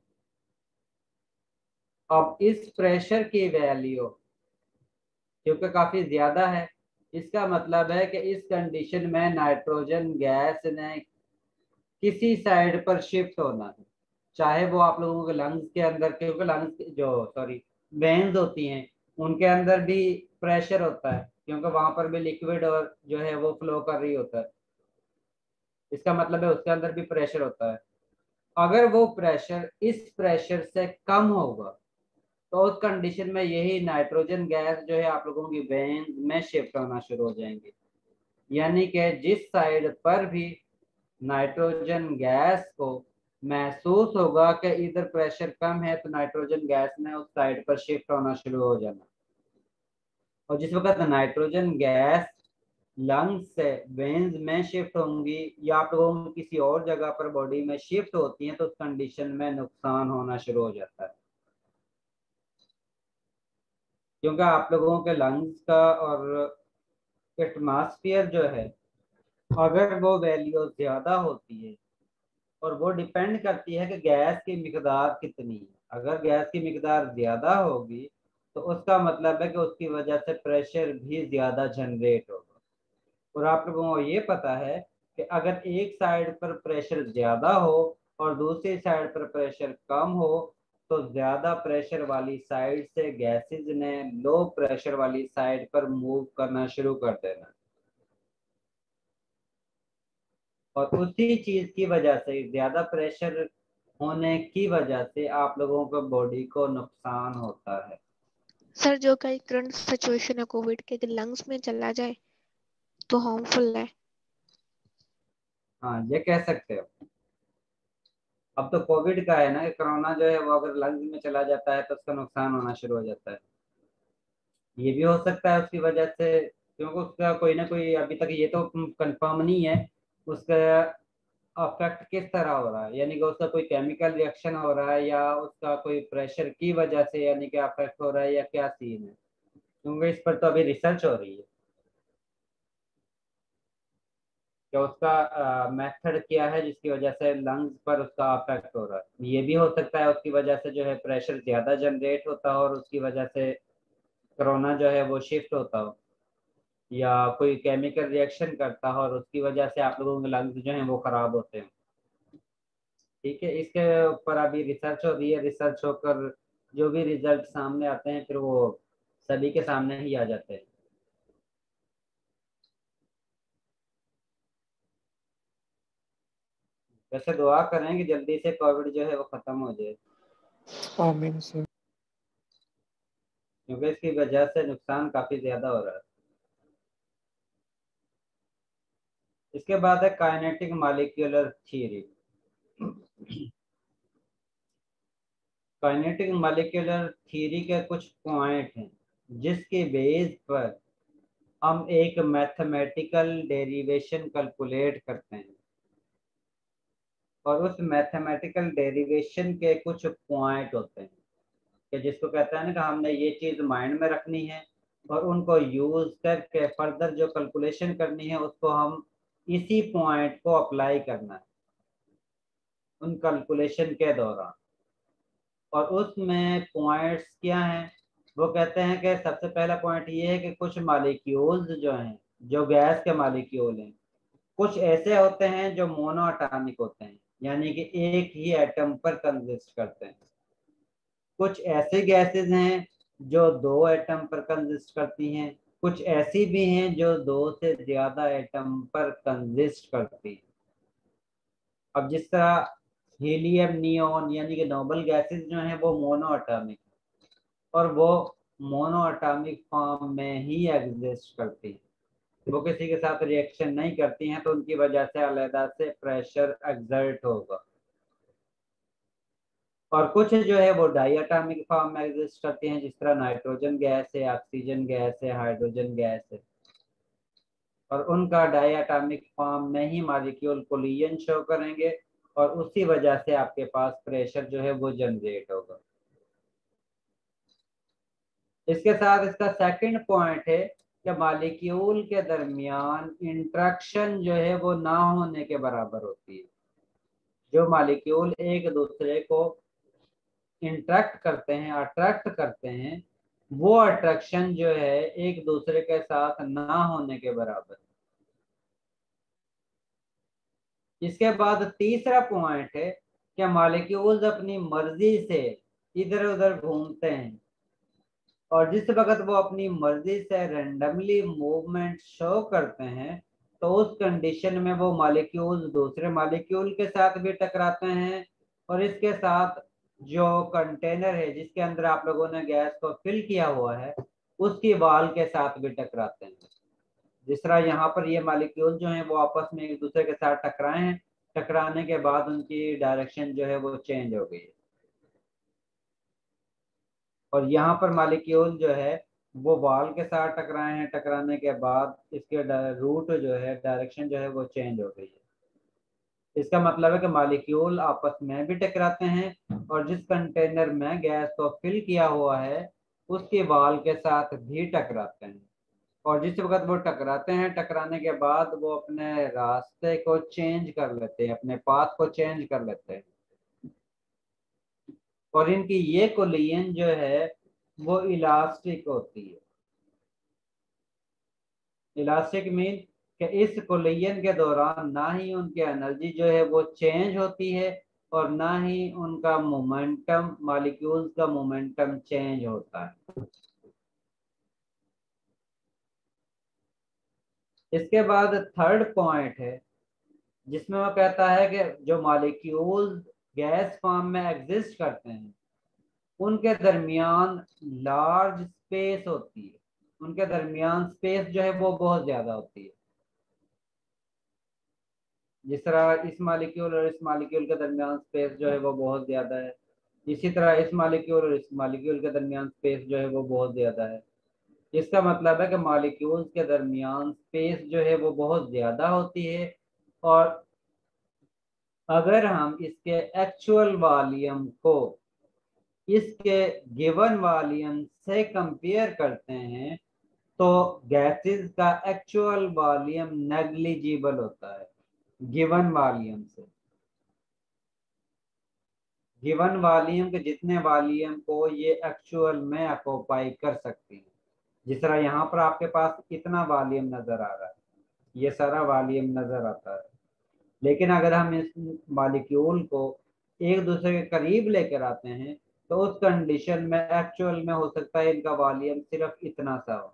अब इस प्रेशर की वैल्यू क्योंकि काफी ज्यादा है, इसका मतलब है कि इस कंडीशन में नाइट्रोजन गैस ने किसी साइड पर शिफ्ट होना है, चाहे वो आप लोगों के लंग्स के अंदर, क्योंकि लंग्स वेन्स होती हैं उनके अंदर भी प्रेशर होता है क्योंकि वहां पर भी लिक्विड और जो है वो फ्लो कर रही होता है। इसका मतलब है उसके अंदर भी प्रेशर होता है। अगर वो प्रेशर इस प्रेशर से कम होगा तो उस कंडीशन में यही नाइट्रोजन गैस जो है आप लोगों की वेन्स में शिफ्ट होना शुरू हो जाएंगे। यानी कि जिस साइड पर भी नाइट्रोजन गैस को महसूस होगा कि इधर प्रेशर कम है तो नाइट्रोजन गैस ने उस साइड पर शिफ्ट होना शुरू हो जाना। और जिस वक्त नाइट्रोजन गैस लंग्स से वेन्स में शिफ्ट होंगी या आप लोगों को किसी और जगह पर बॉडी में शिफ्ट होती हैं तो उस कंडीशन में नुकसान होना शुरू हो जाता है। क्योंकि आप लोगों के लंग्स का और एटमॉस्फेयर जो है अगर वो वैल्यू ज्यादा होती है और वो डिपेंड करती है कि गैस की मिकदार कितनी है। अगर गैस की मिकदार ज्यादा होगी तो उसका मतलब है कि उसकी वजह से प्रेशर भी ज्यादा जनरेट होगा। और आप लोगों को ये पता है कि अगर एक साइड पर प्रेशर ज्यादा हो और दूसरी साइड पर प्रेशर कम हो तो ज्यादा प्रेशर वाली साइड से गैसेस ने लो प्रेशर वाली साइड पर मूव करना शुरू कर देना। और उसी चीज की वजह से ज्यादा प्रेशर होने की वजह से आप लोगों को बॉडी को नुकसान होता है। सर जो कई करंट सिचुएशन है कोविड के लंग्स में चला जाए तो हार्मफुल है। हाँ ये कह सकते हो। अब तो कोविड का है ना कि कोरोना जो है वो अगर लंग्स में चला जाता है तो उसका नुकसान होना शुरू हो जाता है। ये भी हो सकता है उसकी वजह से, क्योंकि उसका कोई ना कोई, अभी तक ये तो कंफर्म नहीं है उसका अफेक्ट किस तरह हो रहा है, यानी कि उसका कोई केमिकल रिएक्शन हो रहा है या उसका कोई प्रेशर की वजह से यानी कि अफेक्ट हो रहा है या क्या सीन है, क्योंकि इस पर तो अभी रिसर्च हो रही है कि उसका मेथड क्या है जिसकी वजह से लंग्स पर उसका अफेक्ट हो रहा है। ये भी हो सकता है उसकी वजह से जो है प्रेशर ज़्यादा जनरेट होता हो और उसकी वजह से कोरोना जो है वो शिफ्ट होता हो, या कोई केमिकल रिएक्शन करता हो और उसकी वजह से आप लोगों के लंग्स जो हैं वो ख़राब होते हैं। ठीक है, इसके ऊपर अभी रिसर्च हो रही है, रिसर्च होकर जो भी रिजल्ट सामने आते हैं फिर वो सभी के सामने ही आ जाते हैं। वैसे दुआ करें कि जल्दी से कोविड जो है वो ख़त्म हो जाए, आमीन सर। क्योंकि इसकी वजह से नुकसान काफ़ी ज़्यादा हो रहा है। इसके बाद है kinetic molecular theory. Kinetic molecular theory के कुछ पॉइंट हैं जिसके बेस पर हम एक मैथमेटिकल डेरिवेशन कैलकुलेट करते हैं, और उस मैथमेटिकल डेरिवेशन के कुछ पॉइंट होते हैं कि जिसको कहते हैं ना कि हमने ये चीज़ माइंड में रखनी है और उनको यूज़ करके फर्दर जो कैलकुलेशन करनी है उसको हम इसी पॉइंट को अप्लाई करना है उन कैलकुलेशन के दौरान। और उसमें पॉइंट्स क्या हैं, वो कहते हैं कि सबसे पहला पॉइंट ये है कि कुछ मॉलिक्यूल्स जो हैं, जो गैस के मॉलिक्यूल हैं, कुछ ऐसे होते हैं जो मोनो एटॉमिक होते हैं, यानी कि एक ही एटम पर कंसिस्ट करते हैं। कुछ ऐसे गैसेस हैं जो दो एटम पर कंसिस्ट करती हैं, कुछ ऐसी भी हैं जो दो से ज्यादा एटम पर कंसिस्ट करती हैं। अब जिस तरह हीलियम, नियोन यानी कि नोबल गैसेस जो हैं वो मोनो एटॉमिक और वो मोनो एटॉमिक फॉर्म में ही एग्जिस्ट करती हैं, वो किसी के साथ रिएक्शन नहीं करती हैं, तो उनकी वजह से अलग से प्रेशर एक्सर्ट होगा। और कुछ जो है वो डाइएटॉमिक फॉर्म में एग्जिस्ट करती हैं, जिस तरह नाइट्रोजन गैस है, ऑक्सीजन गैस है, हाइड्रोजन गैस है, और उनका डाइएटॉमिक फॉर्म में ही मॉलिक्यूल कोलिजन शो करेंगे और उसी वजह से आपके पास प्रेशर जो है वो जनरेट होगा। इसके साथ इसका सेकंड पॉइंट है कि मॉलिक्यूल के दरमियान इंटरेक्शन जो है वो ना होने के बराबर होती है। जो मॉलिक्यूल एक दूसरे को इंटरेक्ट करते हैं, अट्रैक्ट करते हैं, वो अट्रैक्शन जो है एक दूसरे के साथ ना होने के बराबर। इसके बाद तीसरा पॉइंट है कि मॉलिक्यूल्स अपनी मर्जी से इधर उधर घूमते हैं, और जिस वक्त वो अपनी मर्जी से रेंडमली मूवमेंट शो करते हैं तो उस कंडीशन में वो मॉलिक्यूल्स दूसरे मॉलिक्यूल के साथ भी टकराते हैं, और इसके साथ जो कंटेनर है जिसके अंदर आप लोगों ने गैस को फिल किया हुआ है उसकी वाल के साथ भी टकराते हैं। जिस तरह यहाँ पर ये मॉलिक्यूल जो हैं वो आपस में एक दूसरे के साथ टकराए हैं, टकराने के बाद उनकी डायरेक्शन जो है वो चेंज हो गई है, और यहाँ पर मॉलिक्यूल जो है वो वॉल के साथ टकराए हैं, टकराने के बाद इसके रूट जो है, डायरेक्शन जो है वो चेंज हो गई है। इसका मतलब है कि मॉलिक्यूल आपस में भी टकराते हैं और जिस कंटेनर में गैस को फिल किया हुआ है उसके वॉल के साथ भी टकराते हैं, और जिस वक्त वो टकराते हैं टकराने के बाद वो अपने रास्ते को चेंज कर लेते हैं, अपने पाथ को चेंज कर लेते हैं, और इनकी ये कोलिजन जो है वो इलास्टिक होती है। इलास्टिक मीन कि इस कोलिजन के दौरान ना ही उनकी एनर्जी जो है वो चेंज होती है और ना ही उनका मोमेंटम, मॉलिक्यूल्स का मोमेंटम चेंज होता है। इसके बाद थर्ड पॉइंट है जिसमें वो कहता है कि जो मॉलिक्यूल्स गैस फॉर्म में एग्जिस्ट करते हैं उनके दरमियान लार्ज स्पेस होती है, उनके दरमियान स्पेस जो है वो बहुत ज्यादा होती है। जिस तरह इस मॉलिक्यूल और इस मॉलिक्यूल के दरमियान स्पेस जो है वो बहुत ज़्यादा है, इसी तरह इस मॉलिक्यूल और इस मॉलिक्यूल के दरमियान स्पेस जो है वो बहुत ज़्यादा है। इसका मतलब है कि मॉलिक्यूल्स के दरमियान स्पेस जो है वो बहुत ज़्यादा होती है, और अगर हम इसके एक्चुअल वॉल्यूम को इसके गिवन वॉल्यूम से कंपेयर करते हैं तो गैसेस का एक्चुअल वॉल्यूम नेग्लिजिबल होता है गिवन वॉल्यूम से। गिवन वॉल्यूम के जितने वॉल्यूम को ये एक्चुअल में ऑक्यूपाई कर सकती है, जिस तरह यहाँ पर आपके पास इतना वॉल्यूम नजर आ रहा है, ये सारा वॉल्यूम नजर आता है, लेकिन अगर हम इस मॉलिक्यूल को एक दूसरे के करीब लेकर आते हैं तो उस कंडीशन में एक्चुअल में हो सकता है इनका वॉल्यूम सिर्फ इतना सा हो।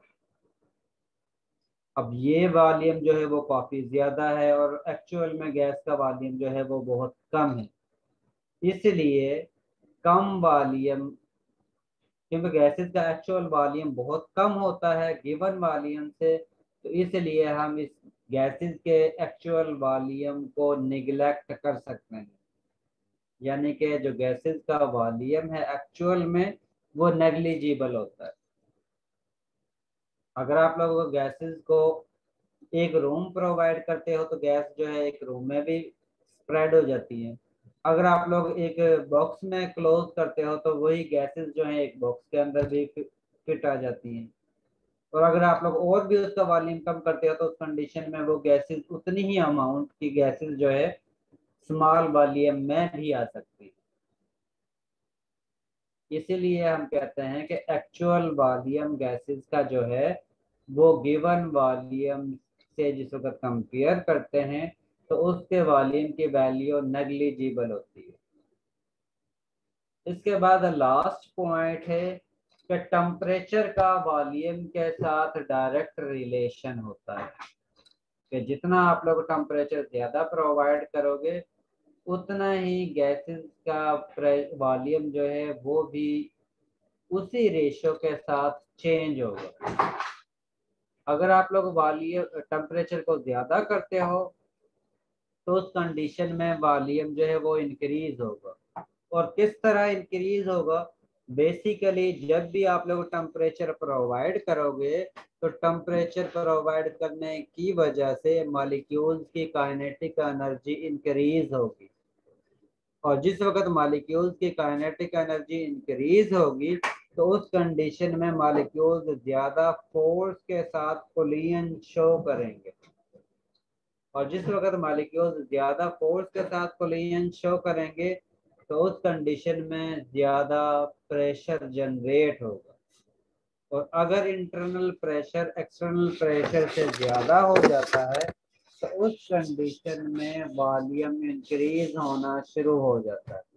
अब ये वॉल्यूम जो है वो काफी ज्यादा है और एक्चुअल में गैस का वॉल्यूम जो है वो बहुत कम है, इसलिए कम वॉल्यूम, क्योंकि गैसेस का एक्चुअल वॉल्यूम बहुत कम होता है गिवन वॉल्यूम से, तो इसलिए हम इस गैसेस के एक्चुअल वॉल्यूम को निगलेक्ट कर सकते हैं, यानी कि जो गैसेस का वॉल्यूम है एक्चुअल में वो नेग्लिजिबल होता है। अगर आप लोग गैसेस को एक रूम प्रोवाइड करते हो तो गैस जो है एक रूम में भी स्प्रेड हो जाती है। अगर आप लोग एक बॉक्स में क्लोज करते हो तो वही गैसेस जो है एक बॉक्स के अंदर भी फिट आ जाती हैं, और अगर आप लोग और भी उसका वॉल्यूम कम करते हो तो उस कंडीशन में वो गैसेस उतनी ही अमाउंट की गैसेस जो है स्मॉल वॉल्यूम में भी आ सकती है। इसीलिए हम कहते हैं कि एक्चुअल वॉल्यूम गैसेस का जो है वो गिवन वॉल्यूम से जिस वक्त कंपेयर करते हैं तो उसके वॉल्यूम की वैल्यू नेग्लिजिबल होती है। इसके बाद लास्ट पॉइंट है कि टेम्परेचर का वॉल्यूम के साथ डायरेक्ट रिलेशन होता है, कि जितना आप लोग टेम्परेचर ज़्यादा प्रोवाइड करोगे उतना ही गैसेस का वॉल्यूम जो है वो भी उसी रेशो के साथ चेंज होगा। अगर आप लोग वॉल्यूम टेम्परेचर को ज़्यादा करते हो तो उस कंडीशन में वॉल्यूम जो है वो इंक्रीज होगा। और किस तरह इंक्रीज होगा? बेसिकली जब भी आप लोग टेम्परेचर प्रोवाइड करोगे तो टेम्परेचर प्रोवाइड करने की वजह से मॉलिक्यूल्स की काइनेटिक एनर्जी इंक्रीज होगी, और जिस वक्त मॉलिक्यूल्स की काइनेटिक एनर्जी इंक्रीज होगी तो उस कंडीशन में मॉलिक्यूल्स ज्यादा फोर्स के साथ कोलिजन शो करेंगे, और जिस वक्त मॉलिक्यूल्स ज्यादा फोर्स के साथ कोलिजन शो करेंगे तो उस कंडीशन में ज्यादा प्रेशर जनरेट होगा, और अगर इंटरनल प्रेशर एक्सटर्नल प्रेशर से ज्यादा हो जाता है तो उस कंडीशन में वॉल्यूम इंक्रीज होना शुरू हो जाता है।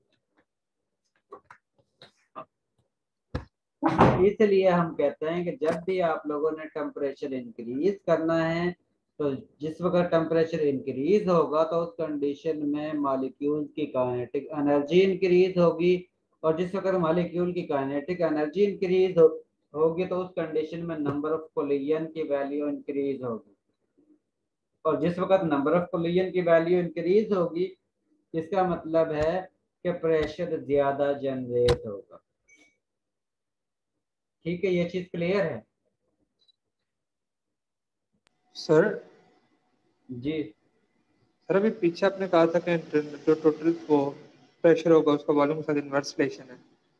इसलिए हम कहते हैं कि जब भी आप लोगों ने टेम्परेचर इंक्रीज करना है तो जिस वक्त टेम्परेचर इंक्रीज होगा तो उस कंडीशन में मॉलिक्यूल्स की काइनेटिक एनर्जी इंक्रीज होगी, और जिस वक्त मॉलिक्यूल की काइनेटिक एनर्जी इंक्रीज होगी तो उस कंडीशन में नंबर ऑफ कोलिजन की वैल्यू इंक्रीज होगी, और जिस वक्त नंबर ऑफ कोलिजन की वैल्यू इंक्रीज होगी इसका मतलब है कि प्रेशर ज्यादा जनरेट होगा। ठीक है, ये चीज क्लियर है सर? जी सर अभी पीछे आपने कहा था कि जो टोटल वो प्रेशर होगा उसका वॉल्यूम के साथ इन्वर्स रिलेशन है।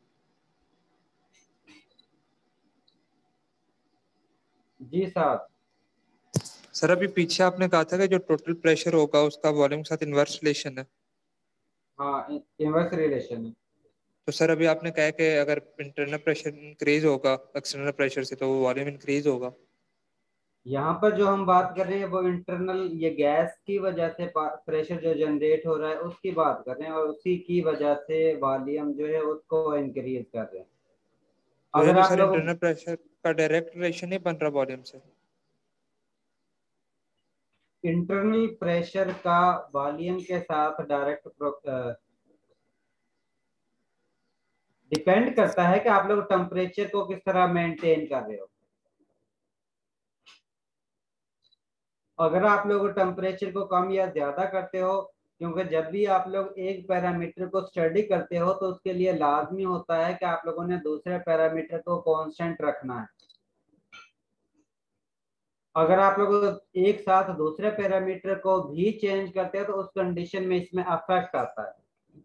जी साहब। सर अभी पीछे आपने कहा था कि जो टोटल प्रेशर होगा उसका वॉल्यूम के साथ इन्वर्स रिलेशन है। हाँ, इन्वर्स रिलेशन है। तो सर अभी आपने कहा कि अगर इंटरनल प्रेशर इंक्रीज होगा एक्सटर्नल प्रेशर से तो वो वॉल्यूम इंक्रीज होगा। यहाँ पर जो हम बात कर रहे हैं वो इंटरनल ये गैस की वजह से प्रेशर जो जनरेट हो रहा है उसकी बात कर रहे हैं, और उसी की वजह से वॉल्यूम जो है उसको इंक्रीज कर रहे हैं। तो अगर भी आप सर लोग इंटरनल प्रेशर का डायरेक्ट रिलेशन नहीं बन रहा वॉल्यूम से। इंटरनल प्रेशर का वॉल्यूम के साथ डायरेक्ट डिपेंड करता है कि आप लोग टेम्परेचर को किस तरह मेंटेन कर रहे हो। अगर आप लोग टेम्परेचर को कम या ज्यादा करते हो, क्योंकि जब भी आप लोग एक पैरामीटर को स्टडी करते हो तो उसके लिए लाजमी होता है कि आप लोगों ने दूसरे पैरामीटर को कांस्टेंट रखना है। अगर आप लोग एक साथ दूसरे पैरामीटर को भी चेंज करते हो तो उस कंडीशन में इसमें अफेक्ट आता है।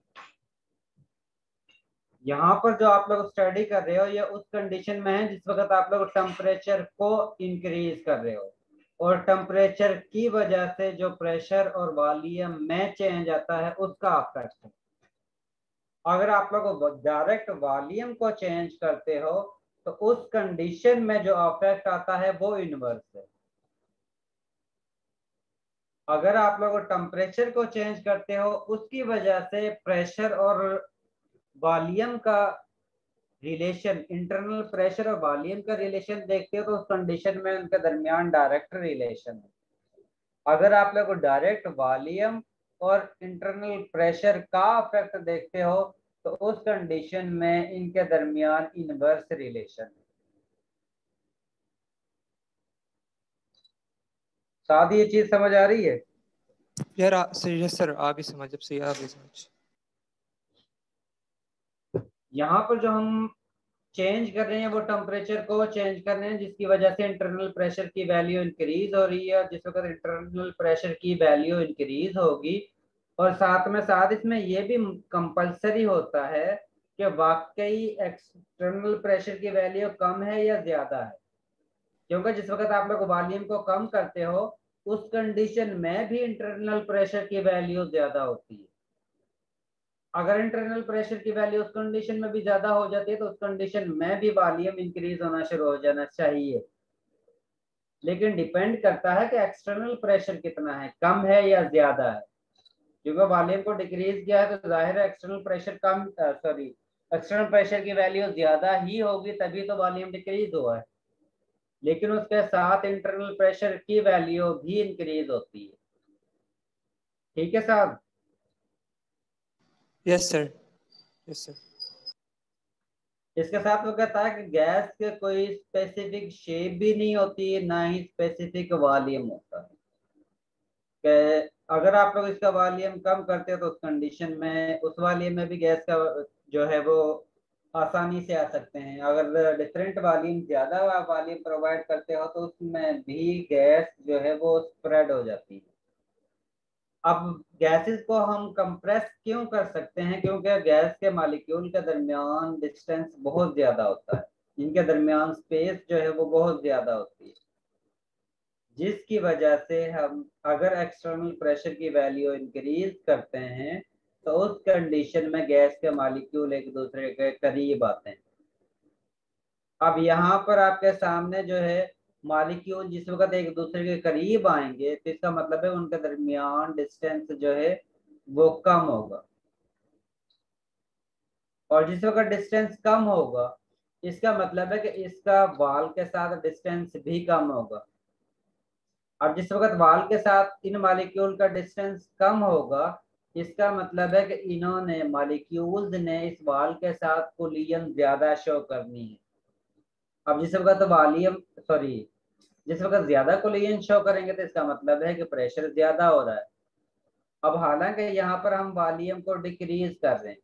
यहाँ पर जो आप लोग स्टडी कर रहे हो ये उस कंडीशन में है जिस वक्त आप लोग टेम्परेचर को इंक्रीज कर रहे हो, और टेम्परेचर की वजह से जो प्रेशर और वॉल्यूम में चेंज आता है उसका अफेक्ट है। अगर आप लोग डायरेक्ट वॉल्यूम को चेंज करते हो तो उस कंडीशन में जो अफेक्ट आता है वो इनवर्स है। अगर आप लोग टेम्परेचर को चेंज करते हो उसकी वजह से प्रेशर और वॉल्यूम का रिलेशन, इंटरनल प्रेशर और वॉल्यूम का रिलेशन देखते हो तो उस कंडीशन में उनके दरमियान डायरेक्ट रिलेशन है। अगर आप लोग डायरेक्ट वॉल्यूम और इंटरनल प्रेशर का इफेक्ट देखते हो तो उस कंडीशन में इनके दरमियान इनवर्स रिलेशन है। साथ ही ये चीज समझ आ रही है यार? यस सर, आप ही समझ, अब सही आप ही समझ। यहाँ पर जो हम चेंज कर रहे हैं वो टेम्परेचर को चेंज कर रहे हैं जिसकी वजह से इंटरनल प्रेशर की वैल्यू इंक्रीज हो रही है। जिस वक्त इंटरनल प्रेशर की वैल्यू इंक्रीज होगी और साथ में साथ इसमें ये भी कंपलसरी होता है कि वाकई एक्सटर्नल प्रेशर की वैल्यू कम है या ज्यादा है, क्योंकि जिस वक्त आप लोग वॉल्यूम को कम करते हो उस कंडीशन में भी इंटरनल प्रेशर की वैल्यू ज्यादा होती है। अगर इंटरनल प्रेशर की वैल्यू उस कंडीशन में भी ज्यादा हो जाती है तो उस कंडीशन में भी वॉल्यूम इंक्रीज होना शुरू हो जाना चाहिए, लेकिन डिपेंड करता है कि एक्सटर्नल प्रेशर कितना है, कम है या ज्यादा है। क्योंकि वॉल्यूम को डिक्रीज किया है तो जाहिर है एक्सटर्नल प्रेशर कम, सॉरी, एक्सटर्नल प्रेशर की वैल्यू ज्यादा ही होगी, तभी तो वॉल्यूम डिक्रीज हुआ है। लेकिन उसके साथ इंटरनल प्रेशर की वैल्यू भी इंक्रीज होती है। ठीक है साहब? Yes sir, yes sir. इसके साथ वो कहता है कि गैस के कोई स्पेसिफिक शेप भी नहीं होती, ना ही स्पेसिफिक वॉल्यूम होता है। कि अगर आप लोग इसका वॉल्यूम कम करते हो तो उस कंडीशन में उस वॉल्यूम में भी गैस का जो है वो आसानी से आ सकते हैं। अगर डिफरेंट वॉल्यूम ज्यादा वॉल्यूम प्रोवाइड करते हो तो उसमें भी गैस जो है वो स्प्रेड हो जाती है। अब गैसेस को हम कंप्रेस क्यों कर सकते हैं? क्योंकि गैस के मॉलिक्यूल के दरमियान डिस्टेंस बहुत ज्यादा होता है, इनके दरमियान स्पेस जो है वो बहुत ज्यादा होती है, जिसकी वजह से हम अगर एक्सटर्नल प्रेशर की वैल्यू इंक्रीज करते हैं तो उस कंडीशन में गैस के मॉलिक्यूल एक दूसरे के करीब आते हैं। अब यहाँ पर आपके सामने जो है मॉलिक्यूल जिस वक्त एक दूसरे के करीब आएंगे तो इसका मतलब है उनके दरमियान डिस्टेंस जो है वो कम होगा, और जिस वक्त डिस्टेंस कम होगा इसका मतलब है कि इसका वाल के साथ डिस्टेंस भी कम होगा। अब जिस वक्त वाल के साथ इन मॉलिक्यूल का डिस्टेंस कम होगा इसका मतलब है कि इन्होंने मॉलिक्यूल्स ने इस वाल के साथ कोलिजन ज्यादा शो करनी है। अब जिस वक्त वॉल्यूम सॉरी जिस वक्त ज्यादा कोलिजन शो करेंगे तो इसका मतलब है कि प्रेशर ज्यादा हो रहा है। अब हालांकि यहाँ पर हम वॉल्यूम को डिक्रीज कर रहे हैं,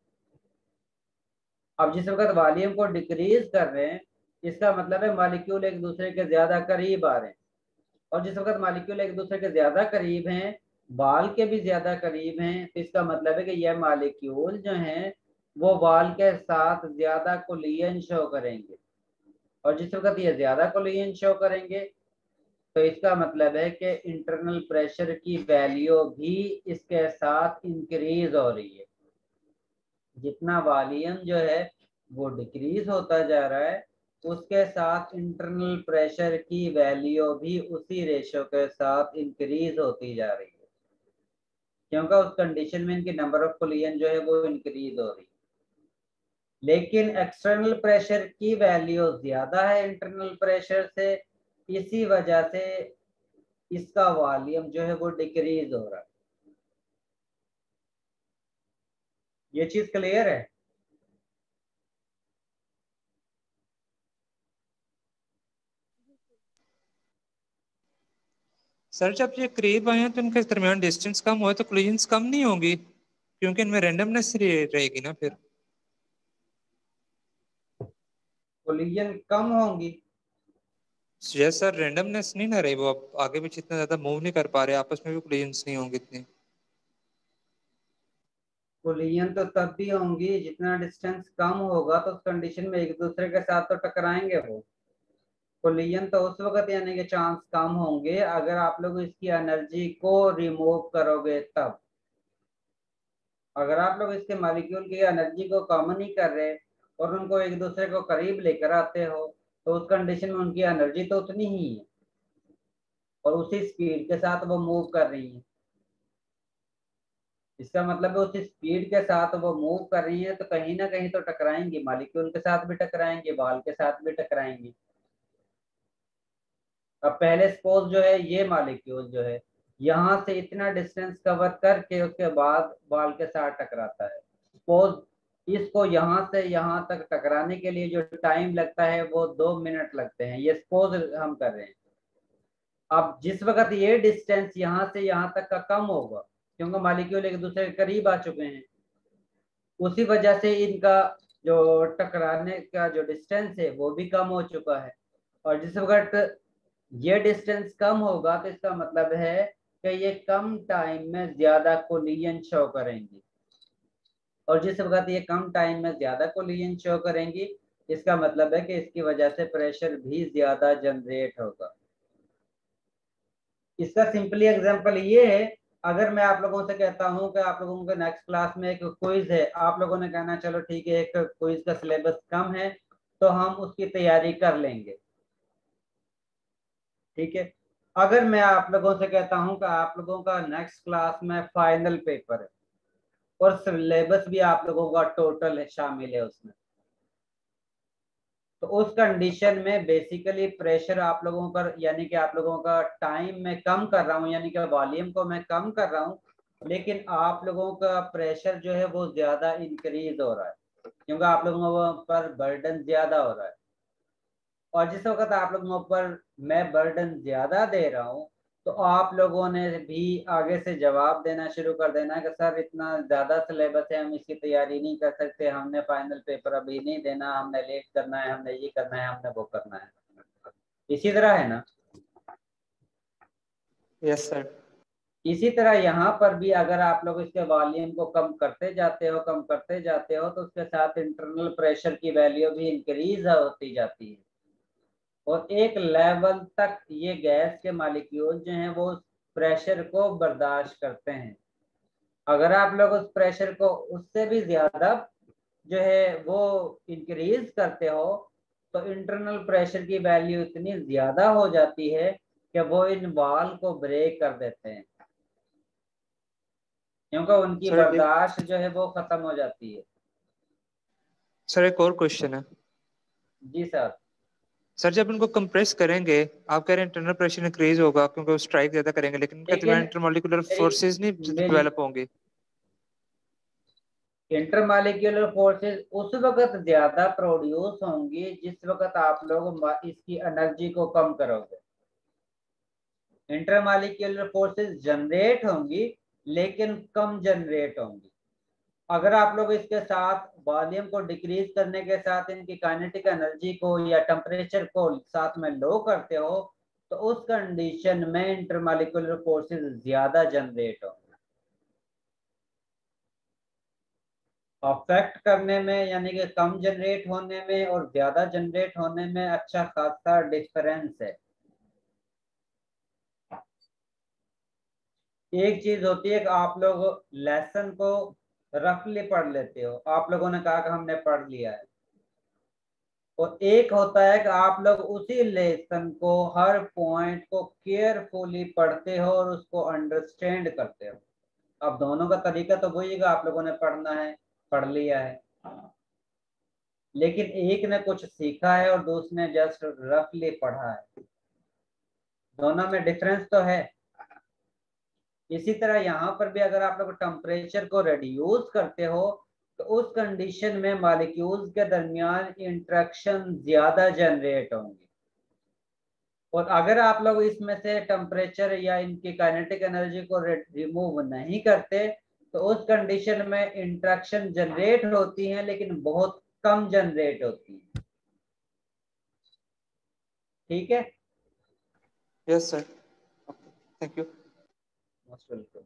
अब जिस वक्त वॉल्यूम को डिक्रीज कर रहे हैं इसका मतलब है मॉलिक्यूल एक दूसरे के ज्यादा करीब आ रहे हैं, और जिस वक्त मॉलिक्यूल एक दूसरे के ज्यादा करीब हैं, वाल के भी ज्यादा करीब हैं, तो इसका मतलब है कि यह मॉलिक्यूल जो हैं वो वाल के साथ ज्यादा कोलिजन शो करेंगे, और जिस वक्त ये ज्यादा कोलिजन शो करेंगे तो इसका मतलब है कि इंटरनल प्रेशर की वैल्यू भी इसके साथ इंक्रीज हो रही है। जितना वॉल्यूम जो है वो डिक्रीज होता जा रहा है उसके साथ इंटरनल प्रेशर की वैल्यू भी उसी रेशो के साथ इंक्रीज होती जा रही है, क्योंकि उस कंडीशन में इनकी नंबर ऑफ कोलिजन जो है वो इंक्रीज हो रही है। लेकिन एक्सटर्नल प्रेशर की वैल्यू ज्यादा है इंटरनल प्रेशर से, इसी वजह से इसका वॉल्यूम जो है वो डिक्रीज हो रहा है। ये चीज क्लियर है? सर जब ये करीब आए हैं तो इनके दरमियान डिस्टेंस कम हो तो कोलिजन्स कम नहीं होंगी, क्योंकि इनमें रैंडमनेस रहेगी ना फिर। कोलिजन कम होंगी। यस सर, रैंडमनेस नहीं ना रही, वो अब आगे पीछे इतना ज्यादा मूव नहीं कर पा रहे, आपस में भी कोलिजन्स नहीं होंगे इतनी। कोलिजन तो तब भी होंगी जितना डिस्टेंस कम होगा, तो उस कंडीशन में एक दूसरे के साथ तो टकराएंगे वो। कोलिजन तो उस वक्त यानी कि चांस कम होंगे अगर आप लोग इसकी एनर्जी को रिमूव करोगे तब। अगर आप लोग इसके मॉलिक्यूल की एनर्जी को कम नहीं कर रहे और उनको एक दूसरे को करीब लेकर आते हो, तो उस कंडीशन में उनकी एनर्जी तो उतनी ही है और उसी स्पीड के साथ वो मूव कर रही है। इसका मतलब है उसी स्पीड के साथ वो मूव कर रही है, तो कहीं ना कहीं तो टकराएंगी, मॉलिक्यूल के साथ भी टकराएंगे, बॉल के साथ भी टकराएंगी। अब पहले सपोज जो है ये मॉलिक्यूल जो है यहाँ से इतना डिस्टेंस कवर करके उसके बाद बॉल के साथ टकराता है। सपोज इसको यहाँ से यहाँ तक टकराने के लिए जो टाइम लगता है वो 2 मिनट लगते हैं, ये सपोज हम कर रहे हैं। अब जिस वक्त ये डिस्टेंस यहाँ से यहाँ तक का कम होगा, क्योंकि मॉलिक्यूल एक दूसरे के करीब आ चुके हैं, उसी वजह से इनका जो टकराने का जो डिस्टेंस है वो भी कम हो चुका है। और जिस वक्त ये डिस्टेंस कम होगा तो इसका मतलब है कि ये कम टाइम में ज्यादा कोलिजन शो करेंगी, और जिस वक्त ये कम टाइम में ज्यादा कोलिजन शो करेंगी इसका मतलब है कि इसकी वजह से प्रेशर भी ज्यादा जनरेट होगा। इसका सिंपली एग्जांपल ये है, अगर मैं आप लोगों से कहता हूं कि आप लोगों के नेक्स्ट क्लास में एक क्विज है, आप लोगों ने कहना चलो ठीक है एक क्विज का सिलेबस कम है तो हम उसकी तैयारी कर लेंगे, ठीक है। अगर मैं आप लोगों से कहता हूं कि आप लोगों का नेक्स्ट क्लास में फाइनल पेपर है और सिलेबस भी आप लोगों का टोटल है शामिल है उसमें, तो उस कंडीशन में बेसिकली प्रेशर आप लोगों पर यानी कि आप लोगों का टाइम मैं कम कर रहा हूं, यानी कि वॉल्यूम को मैं कम कर रहा हूं, लेकिन आप लोगों का प्रेशर जो है वो ज्यादा इंक्रीज हो रहा है क्योंकि आप लोगों पर बर्डन ज्यादा हो रहा है। और जिस वक्त आप लोगों पर मैं बर्डन ज्यादा दे रहा हूँ तो आप लोगों ने भी आगे से जवाब देना शुरू कर देना कि सर इतना ज्यादा सिलेबस है, हम इसकी तैयारी नहीं कर सकते, हमने फाइनल पेपर अभी नहीं देना, हमने लेट करना है, हमने ये करना है, हमने वो करना है। इसी तरह है ना? Yes sir. इसी तरह यहाँ पर भी अगर आप लोग इसके वॉल्यूम को कम करते जाते हो तो उसके साथ इंटरनल प्रेशर की वैल्यू भी इंक्रीज होती जाती है और एक लेवल तक ये गैस के मॉलिक्यूल जो हैं वो प्रेशर को बर्दाश्त करते हैं। अगर आप लोग उस प्रेशर को उससे भी ज्यादा जो है वो इंक्रीज करते हो तो इंटरनल प्रेशर की वैल्यू इतनी ज्यादा हो जाती है कि वो इन वॉल को ब्रेक कर देते हैं, क्योंकि उनकी बर्दाश्त जो है वो खत्म हो जाती है। सर एक और क्वेश्चन है। जी सर। सर जब इनको कंप्रेस करेंगे, आप कह रहे हैं इंटरनल प्रेशर इंक्रीज होगा क्योंकि वो स्ट्राइक ज्यादा करेंगे, लेकिन इनके दरमियान इंटरमॉलिक्यूलर फोर्सेस नहीं डेवलप होंगे। इंटरमॉलिक्यूलर फोर्सेस उस वक्त ज्यादा प्रोड्यूस होंगी जिस वक्त आप लोग इसकी एनर्जी को कम करोगे। इंटरमॉलिक्यूलर फोर्सेस जनरेट होंगी लेकिन कम जनरेट होंगी। अगर आप लोग इसके साथ वॉल्यूम को डिक्रीज करने के साथ इनकी काइनेटिक एनर्जी को या टेम्परेचर को साथ में लो करते हो तो उस कंडीशन में इंटरमॉलिक्यूलर फोर्सेस ज्यादा जनरेट होंगे। अफेक्ट करने में यानी कि कम जनरेट होने में और ज्यादा जनरेट होने में अच्छा खासा डिफरेंस है। एक चीज होती है कि आप लोग लेसन को रफली पढ़ लेते हो, आप लोगों ने कहा कि हमने पढ़ लिया है, और एक होता है कि आप लोग उसी लेसन को हर पॉइंट को केयरफुली पढ़ते हो और उसको अंडरस्टैंड करते हो। अब दोनों का तरीका तो वही है, आप लोगों ने पढ़ना है, पढ़ लिया है, लेकिन एक ने कुछ सीखा है और दूसरे ने जस्ट रफली पढ़ा है, दोनों में डिफरेंस तो है। इसी तरह यहाँ पर भी अगर आप लोग टेम्परेचर को रिड्यूस करते हो तो उस कंडीशन में मॉलिक्यूल्स के दरमियान इंटरेक्शन ज्यादा जनरेट होंगी। और अगर आप लोग इसमें से टेम्परेचर या इनकी काइनेटिक एनर्जी को रिमूव नहीं करते तो उस कंडीशन में इंटरेक्शन जनरेट होती है लेकिन बहुत कम जनरेट होती है। ठीक है? Yes sir, thank you. Most welcome.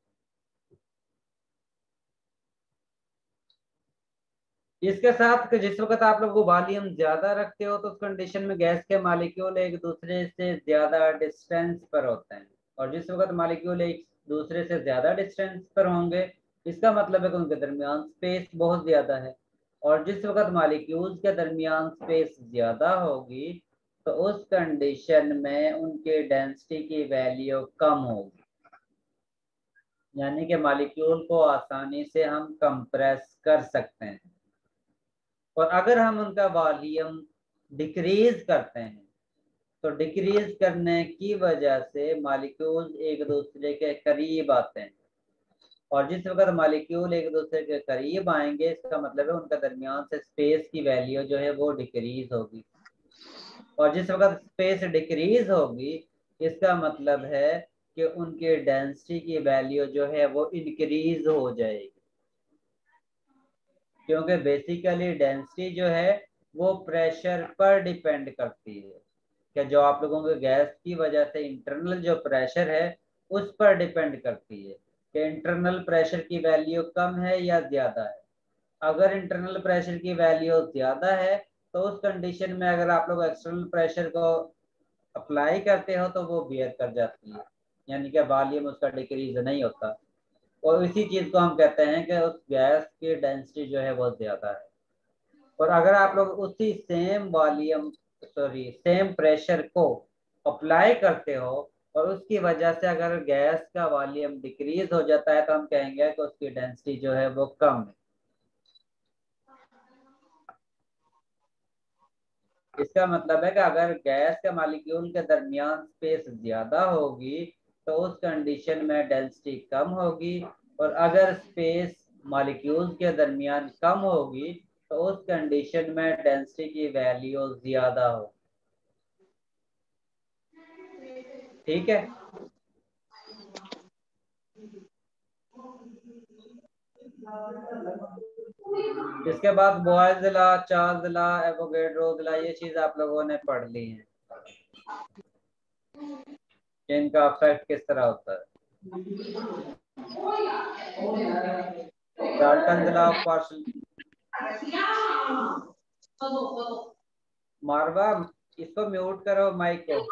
इसके साथ कि जिस वक्त आप लोग वॉल्यूम ज्यादा रखते हो तो उस कंडीशन में गैस के मॉलिक्यूल एक दूसरे से ज्यादा डिस्टेंस पर होते हैं, और जिस वक्त मॉलिक्यूल एक दूसरे से ज्यादा डिस्टेंस पर होंगे इसका मतलब है कि उनके दरमियान स्पेस बहुत ज्यादा है, और जिस वक्त मॉलिक्यूल्स के दरमियान स्पेस ज्यादा होगी तो उस कंडीशन में उनके डेंसिटी की वैल्यू कम होगी, यानी कि मॉलिक्यूल को आसानी से हम कंप्रेस कर सकते हैं। और अगर हम उनका वॉल्यूम डिक्रीज करते हैं तो डिक्रीज करने की वजह से मॉलिक्यूल एक दूसरे के करीब आते हैं, और जिस वक्त मॉलिक्यूल एक दूसरे के करीब आएंगे इसका मतलब है उनका दरमियान से स्पेस की वैल्यू जो है वो डिक्रीज होगी, और जिस वक्त स्पेस डिक्रीज होगी इसका मतलब है कि उनकी डेंसिटी की वैल्यू जो है वो इंक्रीज हो जाएगी, क्योंकि बेसिकली डेंसिटी जो है वो प्रेशर पर डिपेंड करती है, कि जो आप लोगों के गैस की वजह से इंटरनल जो प्रेशर है उस पर डिपेंड करती है कि इंटरनल प्रेशर की वैल्यू कम है या ज्यादा है। अगर इंटरनल प्रेशर की वैल्यू ज्यादा है तो उस कंडीशन में अगर आप लोग एक्सटर्नल प्रेशर को अप्लाई करते हो तो वो बियर कर जाती है, यानी कि वॉल्यूम उसका डिक्रीज नहीं होता, और इसी चीज को हम कहते हैं कि उस गैस की डेंसिटी जो है बहुत ज्यादा है। और अगर आप लोग उसी सेम वॉल्यूम सेम प्रेशर को अप्लाई करते हो और उसकी वजह से अगर गैस का वॉल्यूम डिक्रीज हो जाता है तो हम कहेंगे कि उसकी डेंसिटी जो है वो कम है। इसका मतलब है कि अगर गैस के मॉलिक्यूल के दरमियान स्पेस ज्यादा होगी तो उस कंडीशन में डेंसिटी कम होगी, और अगर स्पेस मॉलिक्यूल्स के दरमियान कम होगी तो उस कंडीशन में डेंसिटी की वैल्यू ज्यादा हो। ठीक है? इसके बाद Boyle's law, Charles law, Avogadro's law ये चीज आप लोगों ने पढ़ ली है, इनका इफेक्ट किस तरह होता है। डाल्टन लॉ ऑफ पार्शियल, मारवा इसको म्यूट करो माइक को।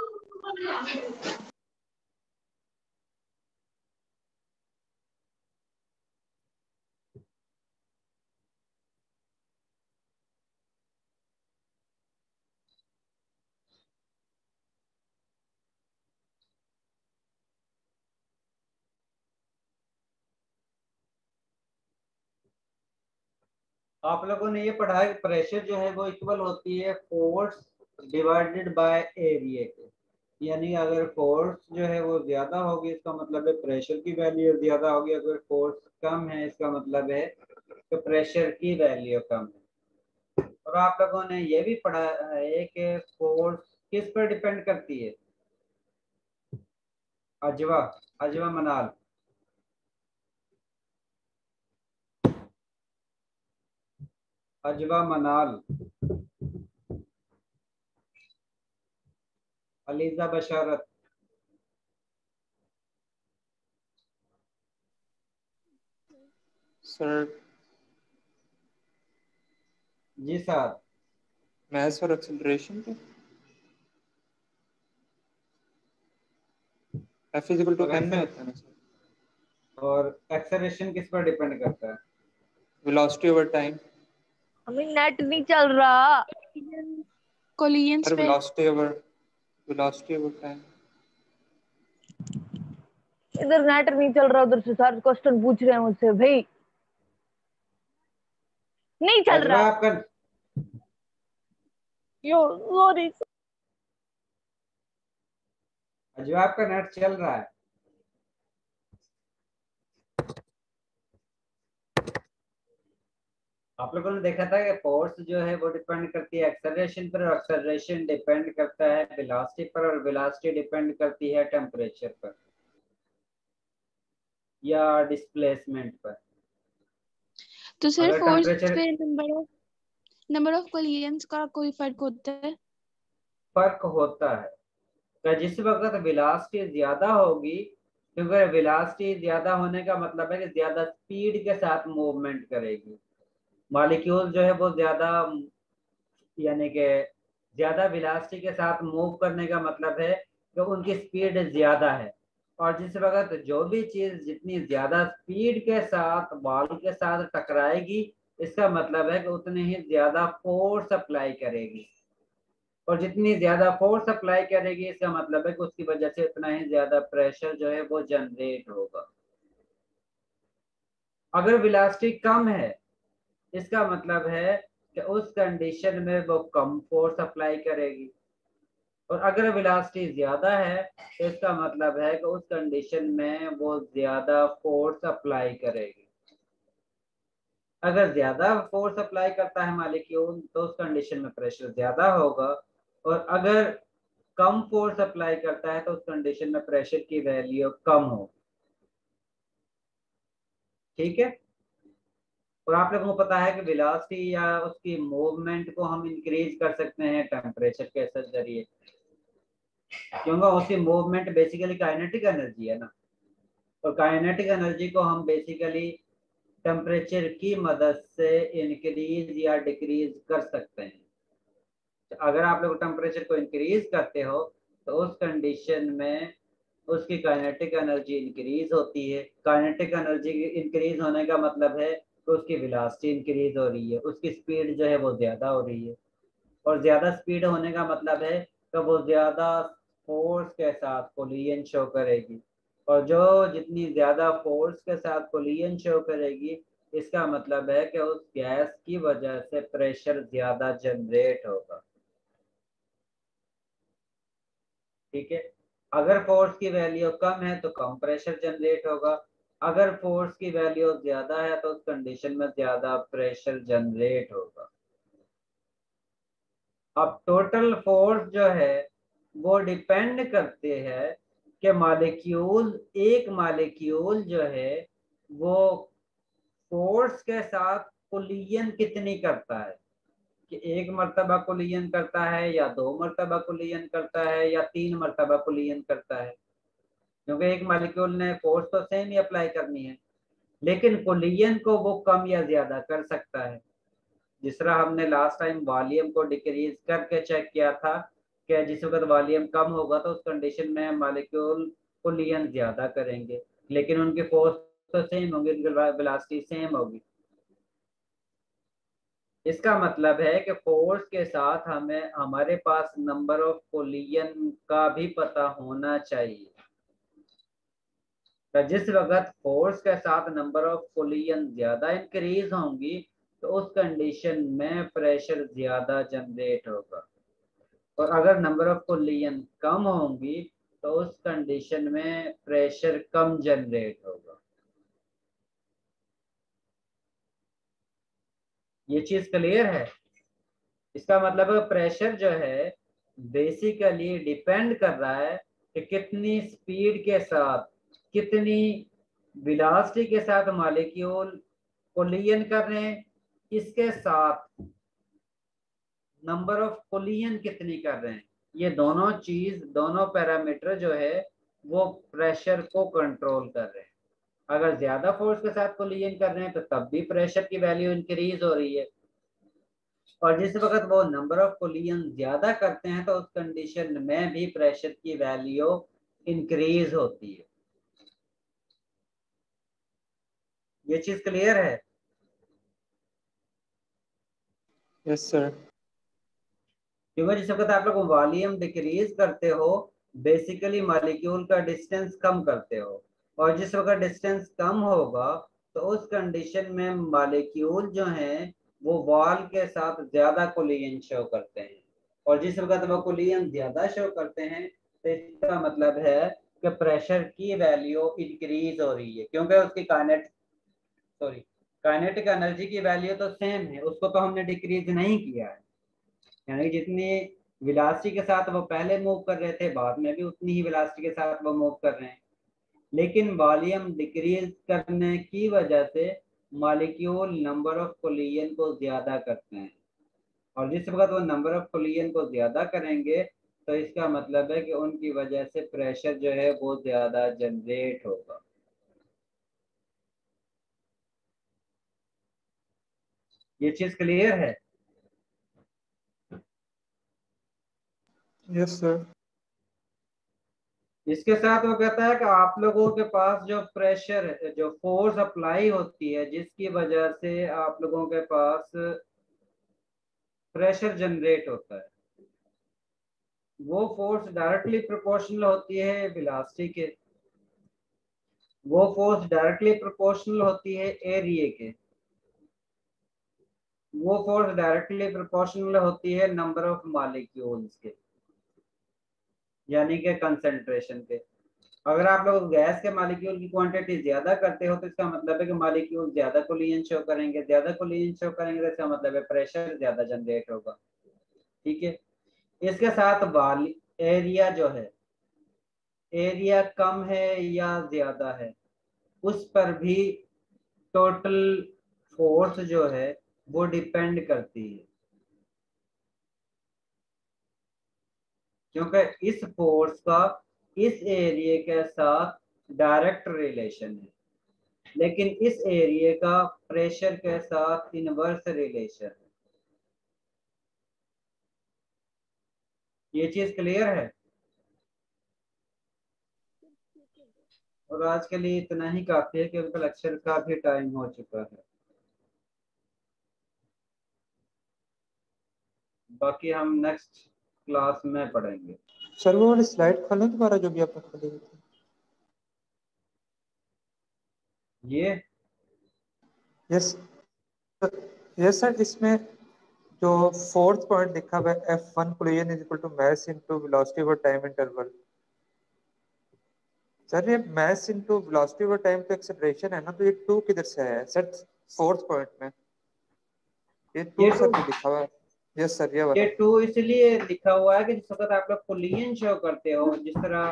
आप लोगों ने ये पढ़ा है प्रेशर जो है वो इक्वल होती है फोर्स डिवाइडेड बाय एरिया के, यानी अगर फोर्स जो है वो ज्यादा होगी इसका मतलब है प्रेशर की वैल्यू ज्यादा होगी, अगर फोर्स कम है इसका मतलब है कि प्रेशर की वैल्यू कम है। और आप लोगों ने ये भी पढ़ा है कि फोर्स किस पर डिपेंड करती है। अजवा, अजवा मनाल, अजवा मनाल, अलीजा बशारत, सर जी साहब। मास और एक्सेलरेशन पे F is equal to m में होता है ना सर। और एक्सेलरेशन किस पर डिपेंड करता है? Velocity over time. हमें नेट नहीं चल रहा। कोलियंस सर पे वेलोसिटी ओवर टाइम। इधर नेट नहीं चल रहा, उधर से सर क्वेश्चन पूछ रहे हैं मुझसे भाई, नहीं चल अजवा रहा। आपका यो सॉरी। अजवा आपका नेट चल रहा है? आप लोगों ने देखा था कि फोर्स जो है वो डिपेंड करती है एक्सेलरेशन पर, और एक्सेलरेशन डिपेंड करता है वेलोसिटी पर, और वेलोसिटी डिपेंड करती है टेम्परेचर पर या डिस्प्लेसमेंट पर। तो सर अगर फोर्स टेम्परेचर, पे नंबर ऑफ कोलिजन्स का कोई फर्क होता है? फर्क होता है तो जिस वक्त वेलोसिटी ज्यादा होगी, क्योंकि वेलोसिटी ज्यादा होने का मतलब है कि ज्यादा स्पीड के साथ मूवमेंट करेगी। मॉलिक्यूल जो है वो ज्यादा, यानी कि ज्यादा वेलोसिटी के साथ मूव करने का मतलब है कि उनकी स्पीड ज्यादा है। और जिस वक्त जो भी चीज जितनी ज्यादा स्पीड के साथ बॉल के साथ टकराएगी, इसका मतलब है कि उतनी ही ज्यादा फोर्स अप्लाई करेगी, और जितनी ज्यादा फोर्स अप्लाई करेगी इसका मतलब है कि उसकी वजह से उतना ही ज्यादा प्रेशर जो है वो जनरेट होगा। अगर वेलोसिटी कम है, इसका मतलब है कि उस कंडीशन में वो कम फोर्स अप्लाई करेगी, और अगर वेलोसिटी ज्यादा है तो इसका मतलब है कि उस कंडीशन में वो ज्यादा फोर्स अप्लाई करेगी। अगर ज्यादा फोर्स अप्लाई करता है मॉलिक्यूल तो उस कंडीशन में प्रेशर ज्यादा होगा, और अगर कम फोर्स अप्लाई करता है तो उस कंडीशन में प्रेशर की वैल्यू कम हो। ठीक है। और आप लोगों को पता है कि वेलोसिटी या उसकी मूवमेंट को हम इंक्रीज कर सकते हैं टेम्परेचर के जरिए, क्योंकि उसकी मूवमेंट बेसिकली काइनेटिक एनर्जी है ना, और काइनेटिक एनर्जी को हम बेसिकली टेम्परेचर की मदद से इंक्रीज या डिक्रीज कर सकते हैं। तो अगर आप लोग टेम्परेचर को इंक्रीज करते हो तो उस कंडीशन में उसकी काइनेटिक एनर्जी इंक्रीज होती है। काइनेटिक एनर्जी इंक्रीज होने का मतलब है कि उसकी वेलोसिटी इंक्रीज हो रही है, उसकी स्पीड जो है वो ज्यादा हो रही है, और ज्यादा स्पीड होने का मतलब है कि वो ज्यादा फोर्स के साथ कोलिजन शो करेगी, और जो जितनी ज्यादा फोर्स के साथ कोलिजन शो करेगी इसका मतलब है कि उस गैस की वजह से प्रेशर ज्यादा जनरेट होगा। ठीक है। अगर फोर्स की वैल्यू कम है तो कम प्रेशर जनरेट होगा, अगर फोर्स की वैल्यू ज्यादा है तो उस कंडीशन में ज्यादा प्रेशर जनरेट होगा। अब टोटल फोर्स जो है वो डिपेंड करते हैं कि एक मॉलिक्यूल जो है वो फोर्स के साथ कोलिजन कितनी करता है, कि एक मर्तबा कोलिजन करता है या 2 मर्तबा कोलिजन करता है या 3 मर्तबा कोलिजन करता है, क्योंकि एक मॉलिक्यूल ने फोर्स तो सेम ही अप्लाई करनी है, लेकिन कोलिजन को वो कम या ज्यादा कर सकता है। जिस तरह हमने लास्ट टाइम वॉल्यूम को डिक्रीज करके चेक किया था कि जिस वक्त वॉल्यूम कम होगा तो उस कंडीशन में मॉलिक्यूल कोलिजन ज्यादा करेंगे, लेकिन उनके फोर्स तो सेम होंगे, उनकी वेलोसिटी सेम होगी। इसका मतलब है कि फोर्स के साथ हमें हमारे पास नंबर ऑफ कोलिजन का भी पता होना चाहिए। तो जिस वक्त फोर्स के साथ नंबर ऑफ कोलिजन ज्यादा इंक्रीज होंगी तो उस कंडीशन में प्रेशर ज्यादा जनरेट होगा, और अगर नंबर ऑफ कोलिजन कम होंगी तो उस कंडीशन में प्रेशर कम जनरेट होगा। ये चीज क्लियर है? इसका मतलब प्रेशर जो है बेसिकली डिपेंड कर रहा है कि कितनी स्पीड के साथ, कितनी वेलोसिटी के साथ मॉलिक्यूल कोलिजन कर रहे हैं, इसके साथ नंबर ऑफ कोलिजन कितनी कर रहे हैं। ये दोनों चीज, दोनों पैरामीटर जो है वो प्रेशर को कंट्रोल कर रहे हैं। अगर ज्यादा फोर्स के साथ कोलिजन कर रहे हैं तो तब भी प्रेशर की वैल्यू इंक्रीज हो रही है, और जिस वक्त वो नंबर ऑफ कोलिजन ज्यादा करते हैं तो उस कंडीशन में भी प्रेशर की वैल्यू इंक्रीज होती है। ये चीज क्लियर है? Yes sir. क्योंकि जिस वक्त आप लोग वॉल्यूम डिक्रीज करते हो बेसिकली मॉलिक्यूल का डिस्टेंस कम करते हो, और जिस वक्त डिस्टेंस कम होगा तो उस कंडीशन में मॉलिक्यूल जो हैं वो वॉल के साथ ज्यादा कोलिजन शो करते हैं, और जिस वक्त वो कोलिजन ज्यादा शो करते हैं तो इसका मतलब है कि प्रेशर की वैल्यू इंक्रीज हो रही है, क्योंकि उसकी काइनेटिक एनर्जी की वैल्यू तो सेम है, उसको तो हमने डिक्रीज नहीं किया है, यानी जितनी वेलोसिटी के साथ वो पहले मूव कर रहे थे बाद में भी उतनी ही वेलोसिटी के साथ वो मूव कर रहे हैं, लेकिन वॉल्यूम डिक्रीज करने की वजह से मॉलिक्यूल नंबर ऑफ कोलिजन को ज्यादा करते हैं, और जिस वक्त वो नंबर ऑफ कोलिजन को ज्यादा करेंगे तो इसका मतलब है कि उनकी वजह से प्रेशर जो है वो ज्यादा जनरेट होगा। ये चीज क्लियर है? Yes sir. इसके साथ वो कहता है कि आप लोगों के पास जो प्रेशर जो फोर्स अप्लाई होती है जिसकी वजह से आप लोगों के पास प्रेशर जनरेट होता है, वो फोर्स डायरेक्टली प्रोपोर्शनल होती है वेलोसिटी के, वो फोर्स डायरेक्टली प्रोपोर्शनल होती है एरिया के, वो फोर्स डायरेक्टली प्रोपोर्शनल होती है नंबर ऑफ मॉलिक्यूल्स के, यानी कि कंसंट्रेशन के। अगर आप लोग गैस के मॉलिक्यूल की क्वांटिटी ज्यादा करते हो तो इसका मतलब है कि मॉलिक्यूल ज्यादा कोलिजन शो करेंगे, ज्यादा कोलिजन शो करेंगे तो इसका मतलब है प्रेशर ज्यादा जनरेट होगा। ठीक है, इसके साथ एरिया जो है, एरिया कम है या ज्यादा है उस पर भी टोटल फोर्स जो है वो डिपेंड करती है, क्योंकि इस फोर्स का इस एरिया के साथ डायरेक्ट रिलेशन है, लेकिन इस एरिया का प्रेशर के साथ इनवर्स रिलेशन है। ये चीज क्लियर है? और आज के लिए इतना ही काफी है क्योंकि लेक्चर का भी टाइम हो चुका है। बाकी हम नेक्स्ट क्लास में पढ़ेंगे। सर वो वाली स्लाइड खोलें दोबारा जो भी आपने खोली हुई थी। ये यस यस सर, इसमें जो फोर्थ पॉइंट लिखा हुआ है F1 collision is equal to mass into velocity over time interval. Sir ये mass into velocity over time तो एक्सेलरेशन है ना, तो ये 2 किधर से आया है सर फोर्थ पॉइंट में? ये 2 सर जो लिखा हुआ है। यस सर ये वाला। ये 2 इसलिए लिखा हुआ है कि जिस वक्त आप लोग कोलिजन शो करते हो, जिस तरह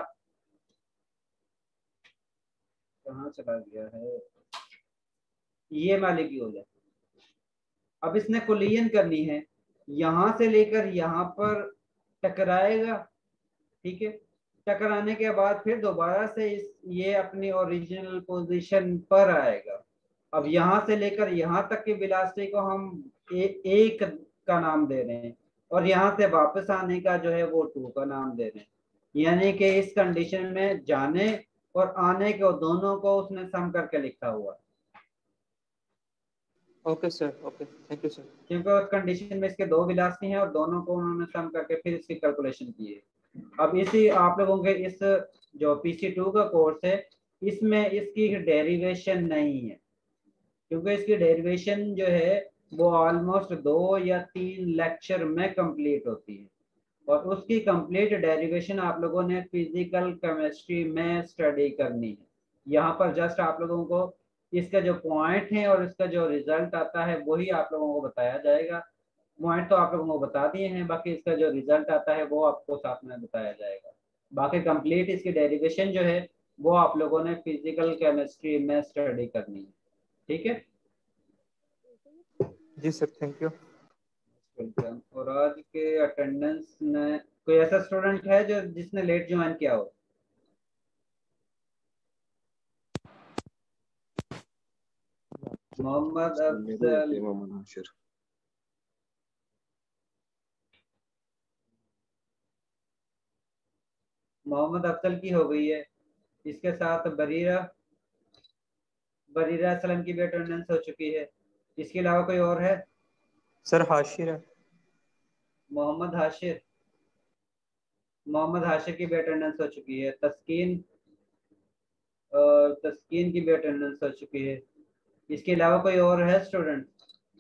कहाँ चला गया है, ये मॉलिक्यूल है, अब इसने कोलिजन करनी है, यहां से लेकर यहाँ पर टकराएगा। ठीक है, टकराने के बाद फिर दोबारा से ये अपनी ओरिजिनल पोजीशन पर आएगा। अब यहाँ से लेकर यहाँ तक की वेलोसिटी को हम एक का नाम दे रहे हैं, और यहाँ से वापस आने का जो है वो 2 का नाम दे रहे हैं, यानी कि इस कंडीशन में जाने और आने को दोनों को उसने सम करके लिखा हुआ है। Okay sir, okay thank you sir. क्योंकि उस कंडीशन में इसके 2 वेलोसिटी हैं और दोनों को उन्होंने सम करके फिर इसकी कैलकुलेशन की है। अब इसी आप लोगों के इस जो PC2 का कोर्स है इसमें इसकी डेरिवेशन नहीं है, क्योंकि इसकी डेरिवेशन जो है वो ऑलमोस्ट 2 या 3 लेक्चर में कंप्लीट होती है, और उसकी कंप्लीट डेरिवेशन आप लोगों ने फिजिकल केमिस्ट्री में स्टडी करनी है। यहाँ पर जस्ट आप लोगों को इसका जो पॉइंट है और इसका जो रिजल्ट आता है वही आप लोगों को बताया जाएगा। पॉइंट तो आप लोगों को बता दिए हैं, बाकी इसका जो रिजल्ट आता है वो आपको साथ में बताया जाएगा। बाकी कंप्लीट इसकी डेरिवेशन जो है वो आप लोगों ने फिजिकल केमिस्ट्री में स्टडी करनी है। ठीक है जी सर, थैंक यू। वेलकम। और आज के अटेंडेंस में कोई ऐसा स्टूडेंट है जो जिसने लेट ज्वाइन किया हो? मोहम्मद अफजल, मोहम्मद अफजल की हो गई है, इसके साथ बरीरा असलम की भी अटेंडेंस हो चुकी है। इसके अलावा कोई और है? सर हाशिर है। मोहम्मद हाशिर की भी अटेंडेंस हो चुकी है। तस्कीन की भी अटेंडेंस हो चुकी है। इसके अलावा कोई और है स्टूडेंट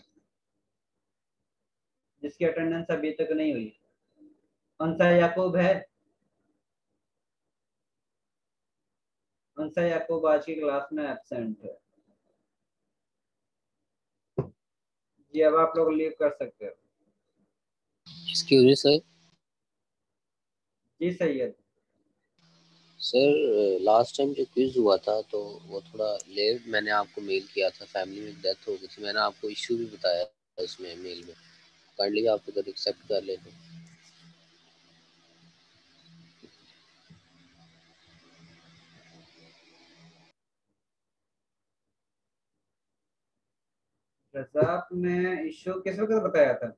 जिसकी अटेंडेंस अभी तक नहीं हुई? अंसा याकूब है? अंसा याकूब आज की क्लास में एब्सेंट है। जी अब आप लोग लीव कर सकते हो। Excuse me sir. जी सैयद। सर लास्ट टाइम जो क्विज हुआ था तो वो थोड़ा लेट मैंने आपको मेल किया था, फैमिली में डेथ हो गई थी, मैंने आपको इश्यू भी बताया उसमें मेल में, काइंडली आप अगर एक्सेप्ट कर लें तो। रज़ाक ने इशू किस वक्त बताया था?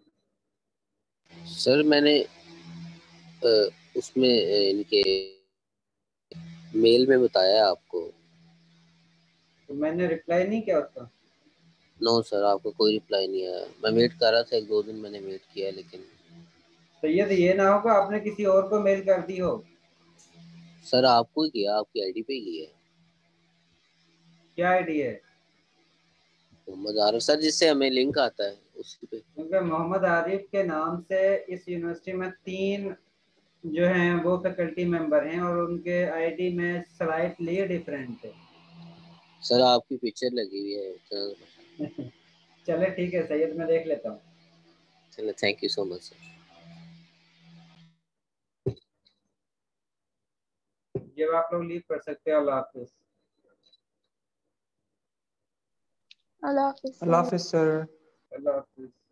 सर मैंने उसमें इनके मेल में बताया आपको। तो मैंने रिप्लाई नहीं किया उसका। नो सर, आपको कोई रिप्लाई नहीं आया। मैं वेट कर रहा था, 1-2 दिन मैंने वेट किया, लेकिन सैयद ये ना होगा आपने किसी और को मेल कर दी हो। सर आपको ही किया, आपकी आईडी पे ही किया। क्या आईडी है? मोहम्मद आरिफ सर, जिससे हमें लिंक आता है उसी पे। क्योंकि मोहम्मद आरिफ के नाम से इस यूनिवर्सिटी में 3 जो हैं वो फैकल्टी मेंबर हैं और उनके आईडी में स्लाइटली डिफरेंट है। सर आपकी पिक्चर लगी हुई है तो। चले ठीक है सैयद, मैं देख लेता हूँ। चलो thank you so much sir. जब आप लोग लीव कर सकते हो। अल्लाह हाफिज। अल्लाह हाफिज अल्लाह हाफिज सर। अल्लाह हाफिज।